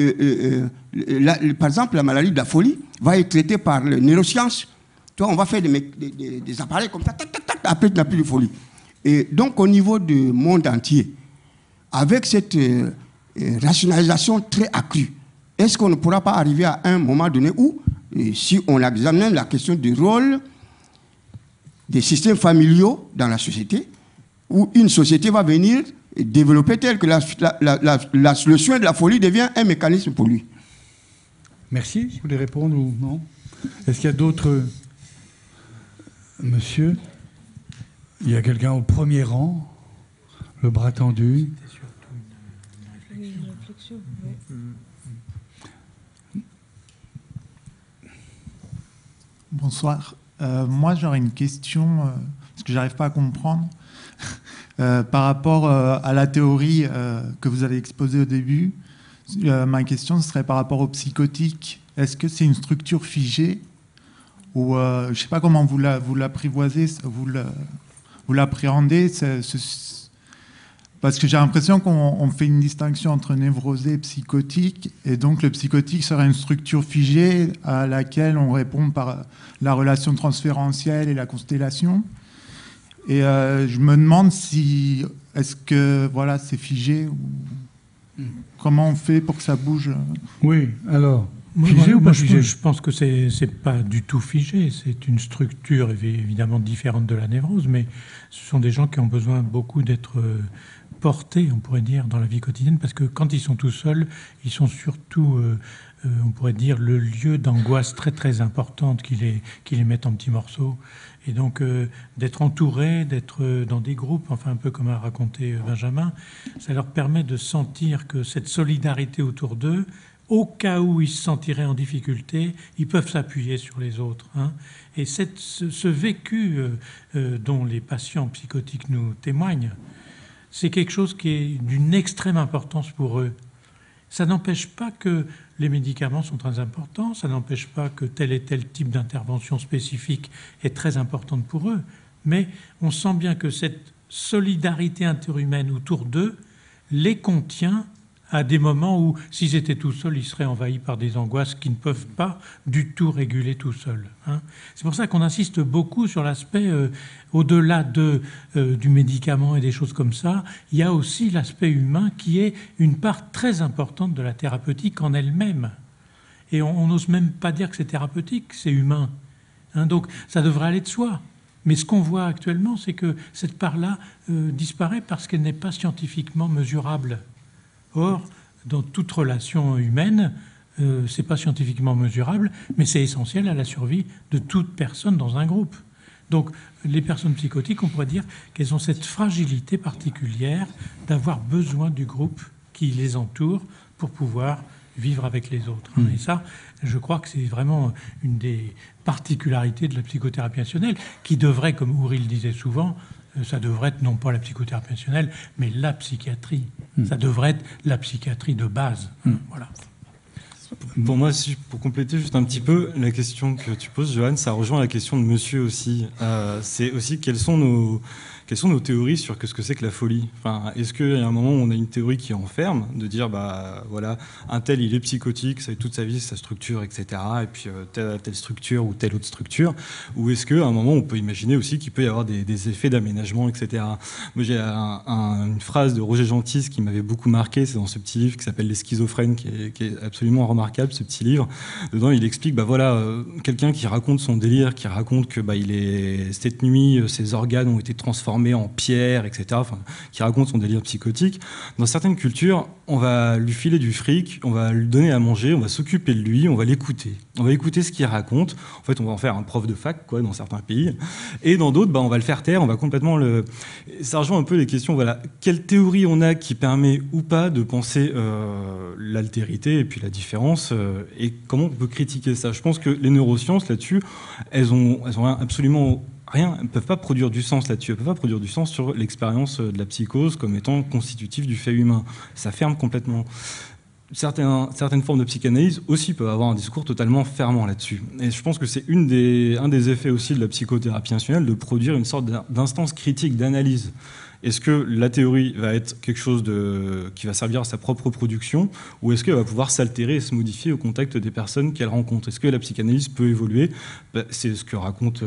par exemple, la maladie de la folie va être traitée par les neurosciences. Tu vois, on va faire des appareils comme ça, tac, tac, tac, après tu n'as plus de folie. Et donc au niveau du monde entier, avec cette rationalisation très accrue, est-ce qu'on ne pourra pas arriver à un moment donné où, si on examine la question du rôle des systèmes familiaux dans la société, où une société va venir développer tel que le soin de la folie devient un mécanisme pour lui? Merci. Vous voulez répondre ou non? Est-ce qu'il y a d'autres... Monsieur, il y a quelqu'un au premier rang, le bras tendu. Bonsoir. Moi, j'aurais une question, parce que je n'arrive pas à comprendre, par rapport à la théorie que vous avez exposée au début. Ma question serait par rapport au psychotique. Est-ce que c'est une structure figée ou je ne sais pas comment vous l'apprivoisez, vous l'appréhendez, parce que j'ai l'impression qu'on fait une distinction entre névrosé et psychotique, et donc le psychotique serait une structure figée à laquelle on répond par la relation transférentielle et la constellation. Et je me demande si est-ce que voilà, c'est figé ou comment on fait pour que ça bouge. Oui, alors. Figé ou pas figé? Je pense que c'est pas du tout figé. C'est une structure évidemment différente de la névrose, mais ce sont des gens qui ont besoin beaucoup d'être portés, on pourrait dire, dans la vie quotidienne, parce que quand ils sont tout seuls, ils sont surtout, on pourrait dire, le lieu d'angoisse très très importante qui les met en petits morceaux. Et donc d'être entourés, d'être dans des groupes, enfin un peu comme a raconté Benjamin, ça leur permet de sentir que cette solidarité autour d'eux, au cas où ils se sentiraient en difficulté, ils peuvent s'appuyer sur les autres. Hein. Et ce vécu dont les patients psychotiques nous témoignent, c'est quelque chose qui est d'une extrême importance pour eux. Ça n'empêche pas que les médicaments sont très importants, ça n'empêche pas que tel et tel type d'intervention spécifique est très importante pour eux, mais on sent bien que cette solidarité interhumaine autour d'eux les contient à des moments où, s'ils étaient tout seuls, ils seraient envahis par des angoisses qui ne peuvent pas du tout réguler tout seuls. Hein. C'est pour ça qu'on insiste beaucoup sur l'aspect, au-delà du médicament et des choses comme ça, il y a aussi l'aspect humain qui est une part très importante de la thérapeutique en elle-même. Et on n'ose même pas dire que c'est thérapeutique, c'est humain. Hein, donc ça devrait aller de soi. Mais ce qu'on voit actuellement, c'est que cette part-là disparaît parce qu'elle n'est pas scientifiquement mesurable. Or, dans toute relation humaine, c'est pas scientifiquement mesurable, mais c'est essentiel à la survie de toute personne dans un groupe. Donc, les personnes psychotiques, on pourrait dire qu'elles ont cette fragilité particulière d'avoir besoin du groupe qui les entoure pour pouvoir vivre avec les autres. Et ça, je crois que c'est vraiment une des particularités de la psychothérapie intentionnelle, qui devrait, comme Oury le disait souvent, ça devrait être non pas la psychothérapie intentionnelle, mais la psychiatrie. Ça devrait être la psychiatrie de base. Voilà. Pour moi, pour compléter juste un petit peu la question que tu poses, Johan, ça rejoint la question de monsieur aussi. C'est aussi quelles sont nos théories sur ce que c'est que la folie. Enfin, est-ce qu'il y a un moment où on a une théorie qui enferme, de dire, bah voilà, un tel, il est psychotique, ça fait toute sa vie, sa structure, etc., et puis telle structure ou telle autre structure, ou est-ce qu'à un moment, on peut imaginer aussi qu'il peut y avoir des effets d'aménagement, etc. Moi, j'ai une phrase de Roger Gentis qui m'avait beaucoup marqué, c'est dans ce petit livre qui s'appelle Les schizophrènes, qui est absolument remarquable, ce petit livre. Dedans, il explique, bah voilà, quelqu'un qui raconte son délire, qui raconte que bah, cette nuit, ses organes ont été transformés en pierre, etc., enfin, qui raconte son délire psychotique. Dans certaines cultures, on va lui filer du fric, on va lui donner à manger, on va s'occuper de lui, on va l'écouter. On va écouter ce qu'il raconte. En fait, on va en faire un prof de fac, quoi, dans certains pays. Et dans d'autres, bah, on va le faire taire, on va complètement le... Ça rejoint un peu les questions, voilà, quelle théorie on a qui permet ou pas de penser l'altérité et puis la différence, et comment on peut critiquer ça. Je pense que les neurosciences, là-dessus, elles ont absolument... rien, elles ne peuvent pas produire du sens là-dessus. Elles ne peuvent pas produire du sens sur l'expérience de la psychose comme étant constitutive du fait humain. Ça ferme complètement. Certaines formes de psychanalyse aussi peuvent avoir un discours totalement fermant là-dessus. Et je pense que c'est un des effets aussi de la psychothérapie intentionnelle de produire une sorte d'instance critique, d'analyse. Est-ce que la théorie va être quelque chose qui va servir à sa propre production, ou est-ce qu'elle va pouvoir s'altérer et se modifier au contact des personnes qu'elle rencontre? Est-ce que la psychanalyse peut évoluer? C'est ce que racontent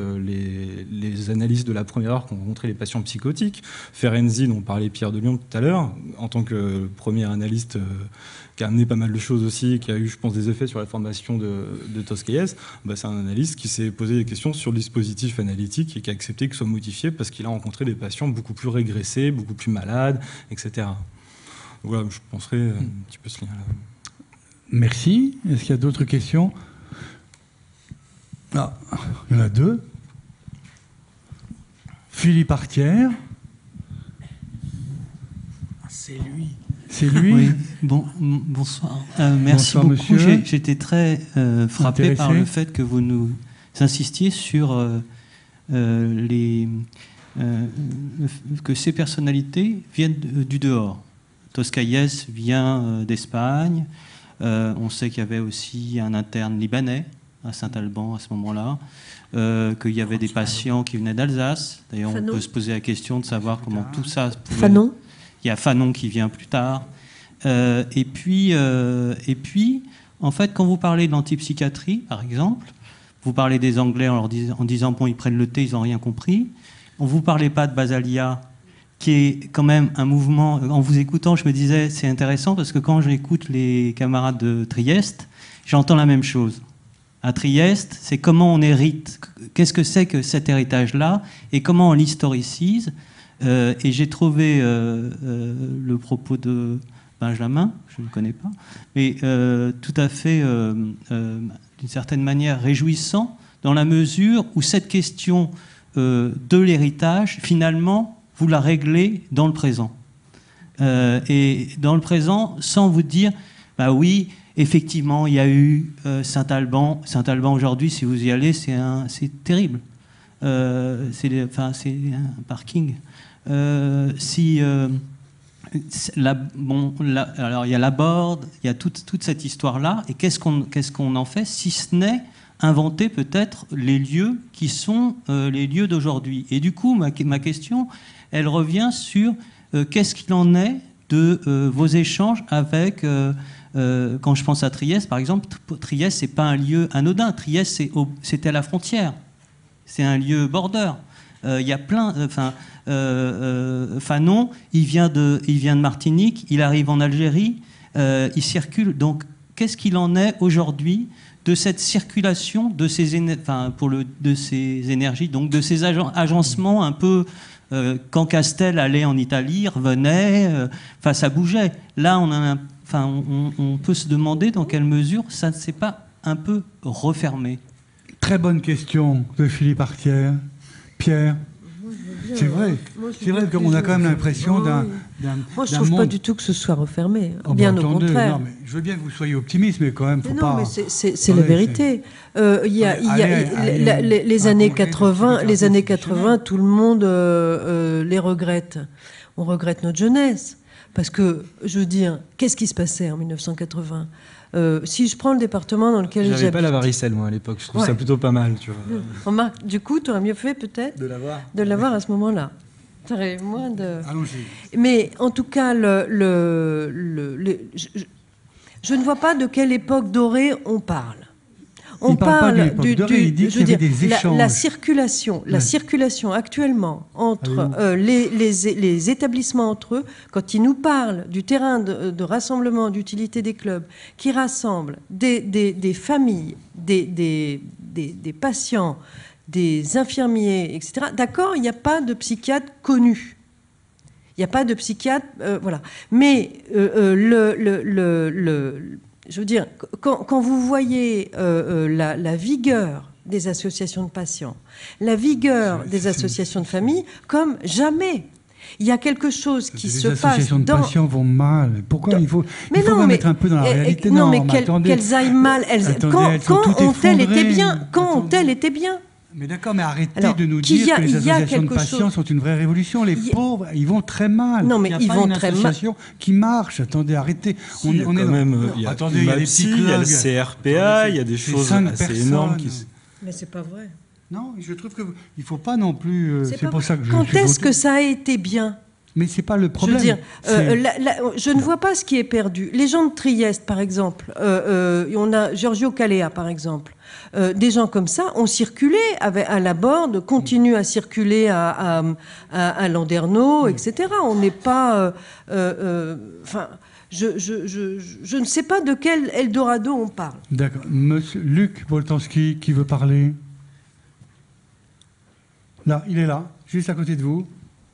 les analystes de la première heure qui ont rencontré les patients psychotiques. Ferenczi, dont parlait Pierre de Lyon tout à l'heure, en tant que premier analyste qui a amené pas mal de choses aussi, qui a eu, je pense, des effets sur la formation de Tosquelles, c'est un analyste qui s'est posé des questions sur le dispositif analytique et qui a accepté qu'il soit modifié parce qu'il a rencontré des patients beaucoup plus régressés, beaucoup plus malades, etc. Donc voilà, je penserais un petit peu ce lien-là. Merci. Est-ce qu'il y a d'autres questions? Ah, il y en a deux. Philippe Artière. C'est lui. C'est lui. Oui. Bonsoir. Merci bonsoir, beaucoup. monsieur. J'étais très frappé par le fait que vous nous insistiez sur que ces personnalités viennent du dehors. Tosquelles vient d'Espagne. On sait qu'il y avait aussi un interne libanais à Saint-Alban à ce moment-là, qu'il y avait des patients qui venaient d'Alsace. D'ailleurs, on peut se poser la question de savoir comment tout ça pouvait... Fanon. Il y a Fanon qui vient plus tard. Et puis, en fait, quand vous parlez de l'antipsychiatrie, par exemple, vous parlez des Anglais en disant bon, ils prennent le thé, ils n'ont rien compris. On ne vous parlait pas de Basalia, qui est quand même un mouvement... En vous écoutant, je me disais, c'est intéressant, parce que quand j'écoute les camarades de Trieste, j'entends la même chose. À Trieste, c'est comment on hérite, qu'est-ce que c'est que cet héritage-là, et comment on l'historicise. Et j'ai trouvé le propos de Benjamin, je ne le connais pas, mais tout à fait, d'une certaine manière, réjouissant, dans la mesure où cette question de l'héritage, finalement, vous la réglez dans le présent. Et dans le présent, sans vous dire, bah oui, effectivement, il y a eu Saint-Alban. Saint-Alban, aujourd'hui, si vous y allez, c'est terrible. C'est un parking. Alors il y a la Borde, il y a toute cette histoire-là, et qu'est-ce qu'on en fait, si ce n'est inventer peut-être les lieux qui sont les lieux d'aujourd'hui. Et du coup, ma question, elle revient sur qu'est-ce qu'il en est de vos échanges avec, quand je pense à Trieste, par exemple, Trieste, c'est pas un lieu anodin. Trieste, c'était à la frontière. C'est un lieu border. Il y a plein... Fanon, il vient de Martinique, il arrive en Algérie, il circule. Donc, qu'est-ce qu'il en est aujourd'hui de cette circulation de ces, de ces énergies, donc de ces agencements un peu... quand Castel allait en Italie, revenait, ça bougeait. Là, on peut se demander dans quelle mesure ça ne s'est pas un peu refermé. Très bonne question de Philippe Artière. Pierre, c'est vrai. C'est vrai qu'on a quand même l'impression d'un Moi, je ne trouve pas du tout que ce soit refermé. Bien au contraire. Non, mais je veux bien que vous soyez optimiste, mais quand même, il ne faut pas... Non, mais c'est la vérité. Les années 80, tout le monde les regrette. On regrette notre jeunesse. Parce que, je veux dire, qu'est-ce qui se passait en 1980 ? Si je prends le département dans lequel j'habite... J'avais pas la varicelle, moi, à l'époque. Je trouve ça plutôt pas mal, tu vois. Remarque, du coup, tu aurais mieux fait, peut-être, de l'avoir à ce moment-là. Tu aurais moins de... Allons-y. Mais, en tout cas, je ne vois pas de quelle époque dorée on parle. On parle la circulation actuellement entre les établissements entre eux, quand ils nous parlent du terrain de rassemblement, d'utilité des clubs, qui rassemblent des familles, des patients, des infirmiers, etc. D'accord, il n'y a pas de psychiatre connu. Il n'y a pas de psychiatre, voilà. Mais je veux dire, quand vous voyez la vigueur des associations de patients, la vigueur des associations de famille, comme jamais. Il y a quelque chose qui se passe. Les associations de patients vont mal. Pourquoi il faut mettre un peu dans la réalité? Non, mais qu'elles aillent mal. Quand ont-elles été bien? Quand ont-elles été bien? Mais d'accord, mais arrêtez de nous dire que les associations de patients sont une vraie révolution. Les pauvres, ils vont très mal. Non, mais ils vont très mal. Il n'y a pas une association qui marche. Attendez, arrêtez. Il y a des petits clubs, il y a le CRPA, il y a des choses assez énormes qui... Mais c'est pas vrai. Non, je trouve qu'il ne faut pas non plus... C'est pour ça que quand est-ce que ça a été bien? Mais c'est pas le problème. Je veux dire, je ne vois pas ce qui est perdu. Les gens de Trieste, par exemple, on a Giorgio Calea, par exemple. Des gens comme ça ont circulé à la Borde, continuent à circuler à Landerneau, etc. On n'est pas... je ne sais pas de quel Eldorado on parle. D'accord. Monsieur Luc Boltanski, qui veut parler? Là, il est là, juste à côté de vous.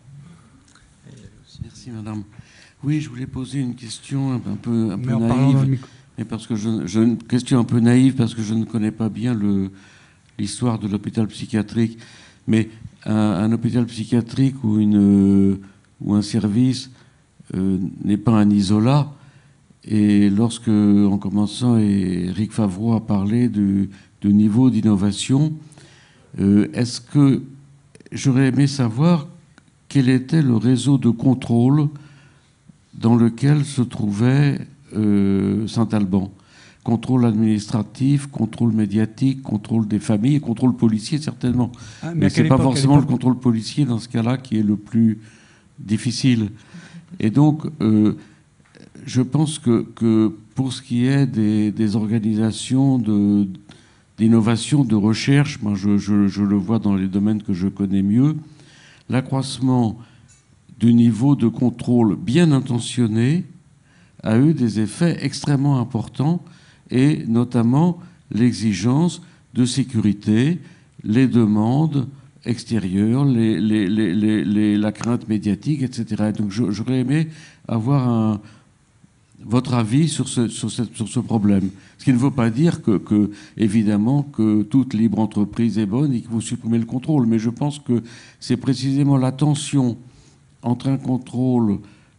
Merci, madame. Oui, je voulais poser une question un peu naïve. Mais parce que une question un peu naïve, parce que je ne connais pas bien l'histoire de l'hôpital psychiatrique. Mais un hôpital psychiatrique ou un service n'est pas un isolat. Et lorsque, en commençant, Éric Favreau a parlé de niveau d'innovation, est-ce que j'aurais aimé savoir quel était le réseau de contrôle dans lequel se trouvait Saint-Alban? Contrôle administratif, contrôle médiatique, contrôle des familles et contrôle policier, certainement. Mais ce n'est pas forcément le contrôle policier dans ce cas-là qui est le plus difficile. Et donc, je pense que pour ce qui est des organisations d'innovation, de recherche, moi je le vois dans les domaines que je connais mieux, l'accroissement du niveau de contrôle bien intentionné a eu des effets extrêmement importants, et notamment l'exigence de sécurité, les demandes extérieures, la crainte médiatique, etc. Donc j'aurais aimé avoir votre avis sur ce problème. Ce qui ne veut pas dire évidemment, que toute libre entreprise est bonne et qu'il faut supprimer le contrôle. Mais je pense que c'est précisément la tension entre un contrôle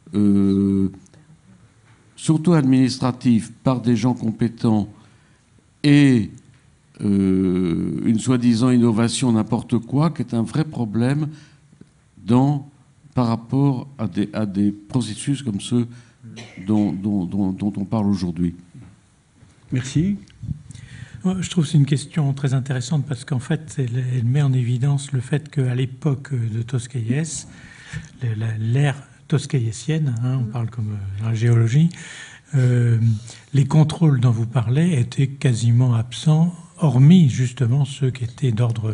surtout administratif par des gens compétents et une soi-disant innovation n'importe quoi, qui est un vrai problème par rapport à des processus comme ceux dont on parle aujourd'hui. Merci. Je trouve que c'est une question très intéressante parce qu'en fait, elle met en évidence le fait qu'à l'époque de Toscaïès, l'ère toscaïétienne, on parle comme dans la géologie, les contrôles dont vous parlez étaient quasiment absents, hormis justement ceux qui étaient d'ordre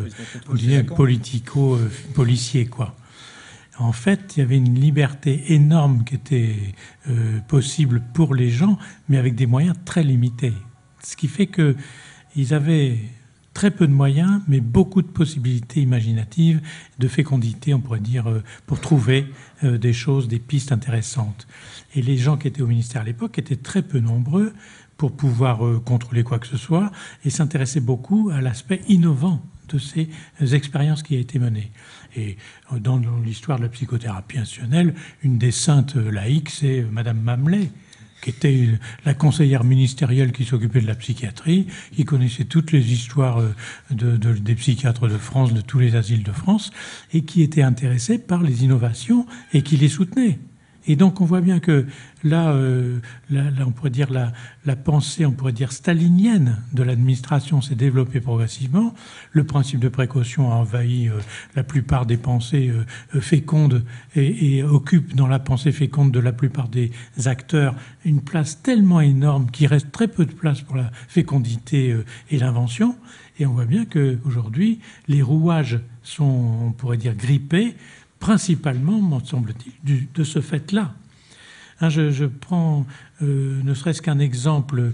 politico-policier, quoi. En fait, il y avait une liberté énorme qui était possible pour les gens, mais avec des moyens très limités. Ce qui fait qu'ils avaient très peu de moyens, mais beaucoup de possibilités imaginatives, de fécondité, on pourrait dire, pour trouver des choses, des pistes intéressantes. Et les gens qui étaient au ministère à l'époque étaient très peu nombreux pour pouvoir contrôler quoi que ce soit, et s'intéressaient beaucoup à l'aspect innovant de ces expériences qui a été menées. Et dans l'histoire de la psychothérapie institutionnelle, une des saintes laïques, c'est Madame Mamelet, qui était la conseillère ministérielle qui s'occupait de la psychiatrie, qui connaissait toutes les histoires des psychiatres de France, de tous les asiles de France, et qui était intéressée par les innovations et qui les soutenait. Et donc on voit bien que là on pourrait dire la pensée, on pourrait dire stalinienne de l'administration s'est développée progressivement. Le principe de précaution a envahi la plupart des pensées fécondes et occupe dans la pensée féconde de la plupart des acteurs une place tellement énorme qu'il reste très peu de place pour la fécondité et l'invention. Et on voit bien qu'aujourd'hui, les rouages sont, on pourrait dire, grippés, principalement, me semble-t-il, de ce fait-là. Je prends ne serait-ce qu'un exemple,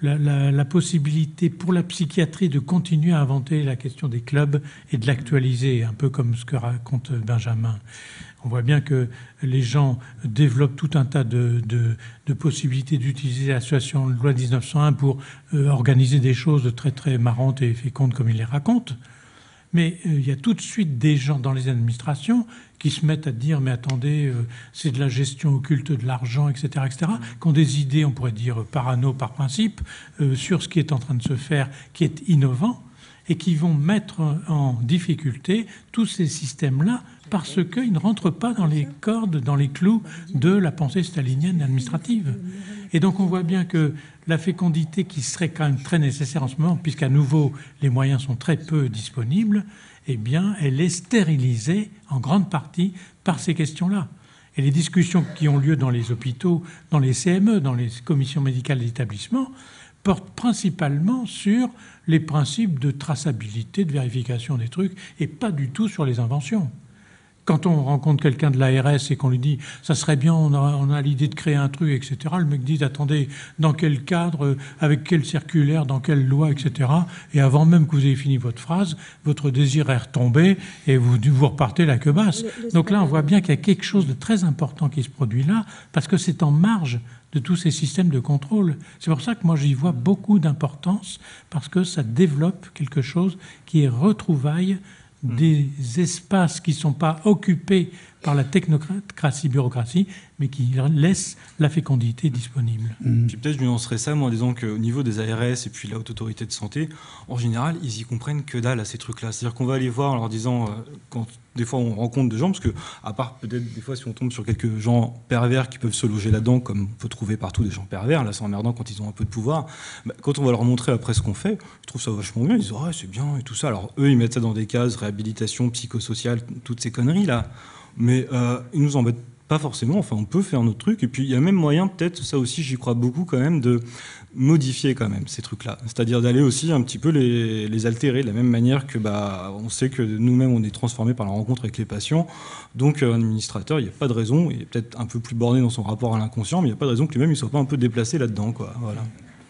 la possibilité pour la psychiatrie de continuer à inventer la question des clubs et de l'actualiser, un peu comme ce que raconte Benjamin. On voit bien que les gens développent tout un tas de possibilités d'utiliser l'association de loi 1901 pour organiser des choses très très marrantes et fécondes comme il les raconte. Mais il y a tout de suite des gens dans les administrations qui se mettent à dire « mais attendez, c'est de la gestion occulte de l'argent, etc. », etc., qui ont des idées, on pourrait dire parano par principe, sur ce qui est en train de se faire, qui est innovant, et qui vont mettre en difficulté tous ces systèmes-là parce qu'ils ne rentrent pas dans les cordes, dans les clous de la pensée stalinienne administrative. Et donc on voit bien que la fécondité qui serait quand même très nécessaire en ce moment, puisqu'à nouveau les moyens sont très peu disponibles, eh bien elle est stérilisée en grande partie par ces questions-là. Et les discussions qui ont lieu dans les hôpitaux, dans les CME, dans les commissions médicales d'établissement, portent principalement sur les principes de traçabilité, de vérification des trucs, et pas du tout sur les inventions. Quand on rencontre quelqu'un de l'ARS et qu'on lui dit « ça serait bien, on a l'idée de créer un truc, etc. », le mec dit « attendez, dans quel cadre, avec quelle circulaire, dans quelle loi, etc. » Et avant même que vous ayez fini votre phrase, votre désir est retombé et vous repartez la queue basse. Donc là, on voit bien qu'il y a quelque chose de très important qui se produit là, parce que c'est en marge de tous ces systèmes de contrôle. C'est pour ça que moi, j'y vois beaucoup d'importance, parce que ça développe quelque chose qui est retrouvaille des espaces qui ne sont pas occupés par la technocratie, bureaucratie, mais qui laissent la fécondité disponible. Puis peut-être je nuancerais ça, moi, en disant qu'au niveau des ARS et puis la Haute Autorité de Santé, en général, ils y comprennent que dalle à ces trucs-là. C'est-à-dire qu'on va aller voir en leur disant, quand des fois on rencontre des gens, parce que, à part peut-être des fois si on tombe sur quelques gens pervers qui peuvent se loger là-dedans, comme on peut trouver partout des gens pervers, là c'est emmerdant quand ils ont un peu de pouvoir, quand on va leur montrer après ce qu'on fait, ils trouvent ça vachement bien, ils disent « ouais, c'est bien » et tout ça. Alors eux, ils mettent ça dans des cases, réhabilitation, psychosociale, toutes ces conneries-là. Mais ils nous embêtent pas forcément, enfin on peut faire notre truc, et puis il y a même moyen, peut-être, ça aussi j'y crois beaucoup quand même, de modifier quand même ces trucs-là. C'est-à-dire d'aller aussi un petit peu les altérer, de la même manière que on sait que nous-mêmes on est transformés par la rencontre avec les patients, donc un administrateur, il n'y a pas de raison, il est peut-être un peu plus borné dans son rapport à l'inconscient, mais il n'y a pas de raison que lui-même il ne soit pas un peu déplacé là-dedans, quoi. Voilà.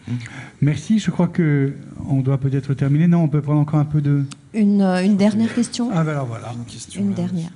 Merci, je crois qu'on doit peut-être terminer. Non, on peut prendre encore un peu de... Une dernière question. Ah ben alors voilà. Une dernière.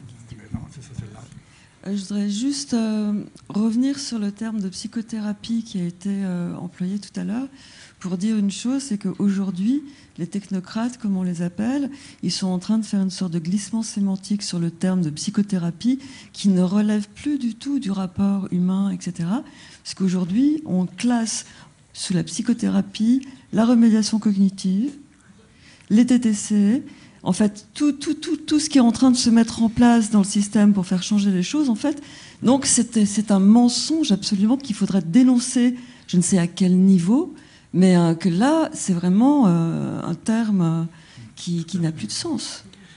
Je voudrais juste revenir sur le terme de psychothérapie qui a été employé tout à l'heure pour dire une chose, c'est qu'aujourd'hui, les technocrates, comme on les appelle, ils sont en train de faire une sorte de glissement sémantique sur le terme de psychothérapie qui ne relève plus du tout du rapport humain, etc. Parce qu'aujourd'hui, on classe sous la psychothérapie la remédiation cognitive, les TTC, en fait, tout ce qui est en train de se mettre en place dans le système pour faire changer les choses, en fait. Donc, c'est un mensonge absolument qu'il faudrait dénoncer, je ne sais à quel niveau, mais que là, c'est vraiment un terme qui n'a plus de sens.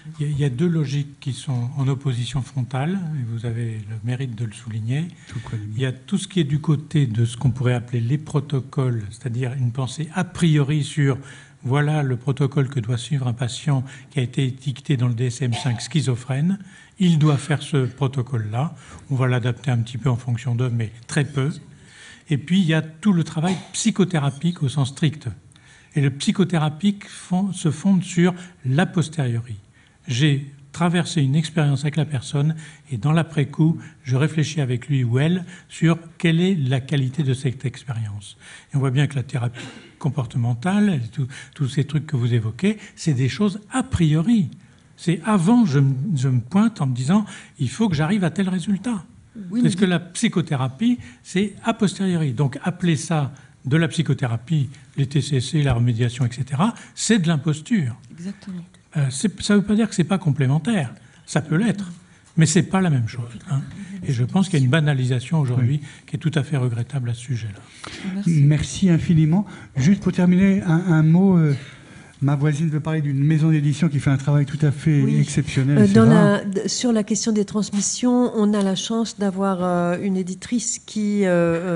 Il y a deux logiques qui sont en opposition frontale, et vous avez le mérite de le souligner. Il y a tout ce qui est du côté de ce qu'on pourrait appeler les protocoles, c'est-à-dire une pensée a priori sur voilà le protocole que doit suivre un patient qui a été étiqueté dans le DSM-5 schizophrène. Il doit faire ce protocole-là. On va l'adapter un petit peu en fonction d'eux, mais très peu. Et puis, il y a tout le travail psychothérapique au sens strict. Et le psychothérapique se fonde sur l'a posteriori. J'ai traversé une expérience avec la personne et dans l'après-coup, je réfléchis avec lui ou elle sur quelle est la qualité de cette expérience. Et on voit bien que la thérapie comportementale, tous ces trucs que vous évoquez, c'est des choses a priori. C'est avant, je me pointe en me disant, il faut que j'arrive à tel résultat. Oui, parce que la psychothérapie, c'est a posteriori. Donc appeler ça de la psychothérapie, les TCC, la remédiation, etc., c'est de l'imposture. Exactement. Ça ne veut pas dire que ce n'est pas complémentaire. Ça peut l'être, mais ce n'est pas la même chose. Hein. Et je pense qu'il y a une banalisation aujourd'hui qui est tout à fait regrettable à ce sujet-là. Merci infiniment. Juste pour terminer, un mot... Ma voisine veut parler d'une maison d'édition qui fait un travail tout à fait exceptionnel. Sur la question des transmissions, on a la chance d'avoir une éditrice qui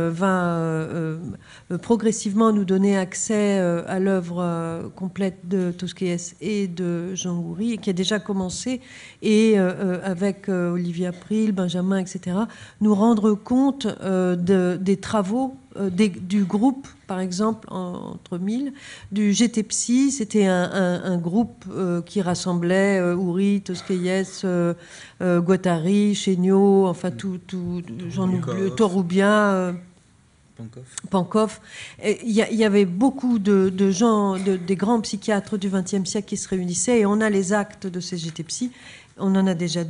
va progressivement nous donner accès à l'œuvre complète de Tosquelles et de Jean Houry, et qui a déjà commencé, et avec Olivier April, Benjamin, etc., nous rendre compte des travaux du groupe, par exemple, entre 1000, du GT Psy. C'était un groupe qui rassemblait Houry, Tosquelles, Guattari, Chéniaud, enfin tout j'en oublie, Torroubien, Pankoff. Il y avait beaucoup de gens, des grands psychiatres du XXe siècle qui se réunissaient, et on a les actes de ces GT Psy. On en a déjà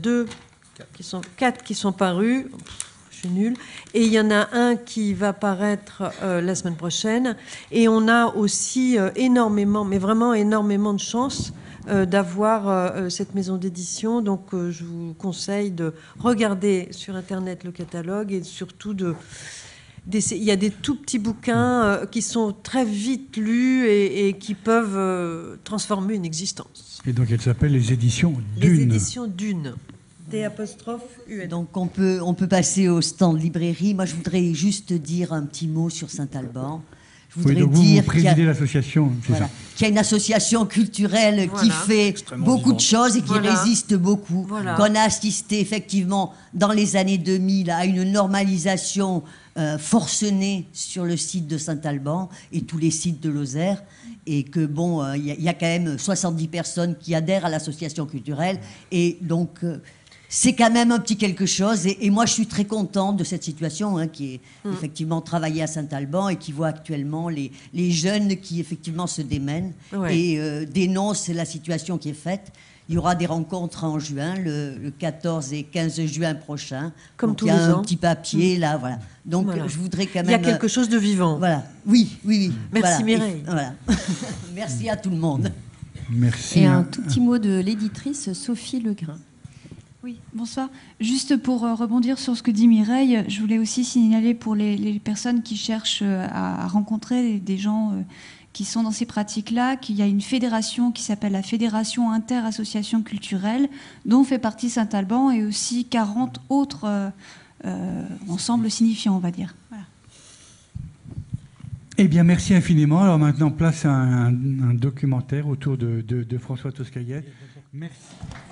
4 qui sont parus. Je suis nulle. Et il y en a un qui va paraître la semaine prochaine. Et on a aussi énormément, mais vraiment énormément de chance d'avoir cette maison d'édition. Donc je vous conseille de regarder sur Internet le catalogue, et surtout il y a des tout petits bouquins qui sont très vite lus et qui peuvent transformer une existence. Et donc elle s'appelle les éditions Dune. Les éditions Dune. D'. Donc on peut passer au stand librairie. Moi je voudrais juste dire un petit mot sur Saint-Alban. Je voudrais dire vous présidez l'association, c'est ça. Qu'il y a une association culturelle qui fait beaucoup de choses et qui résiste beaucoup. Qu'on a assisté effectivement dans les années 2000 à une normalisation forcenée sur le site de Saint-Alban et tous les sites de Lozère. Et que bon, il y a quand même 70 personnes qui adhèrent à l'association culturelle. Et donc... c'est quand même un petit quelque chose. Et moi, je suis très contente de cette situation qui est effectivement travaillée à Saint-Alban et qui voit actuellement les jeunes qui, effectivement, se démènent et dénoncent la situation qui est faite. Il y aura des rencontres en juin, le 14 et 15 juin prochain. Comme tous les ans. Il y a un petit papier, là, voilà. Donc, je voudrais quand même... Il y a quelque chose de vivant. Voilà. Oui. Merci, Mireille. Voilà. Merci à tout le monde. Merci. Et un tout petit mot de l'éditrice Sophie Legrain. Oui, bonsoir. Juste pour rebondir sur ce que dit Mireille, je voulais aussi signaler pour les personnes qui cherchent à rencontrer des gens qui sont dans ces pratiques-là, qu'il y a une fédération qui s'appelle la Fédération Inter-Associations Culturelles, dont fait partie Saint-Alban, et aussi 40 autres ensembles signifiants, on va dire. Voilà. Eh bien, merci infiniment. Alors maintenant, place à un documentaire autour de François Tosquelles. Merci.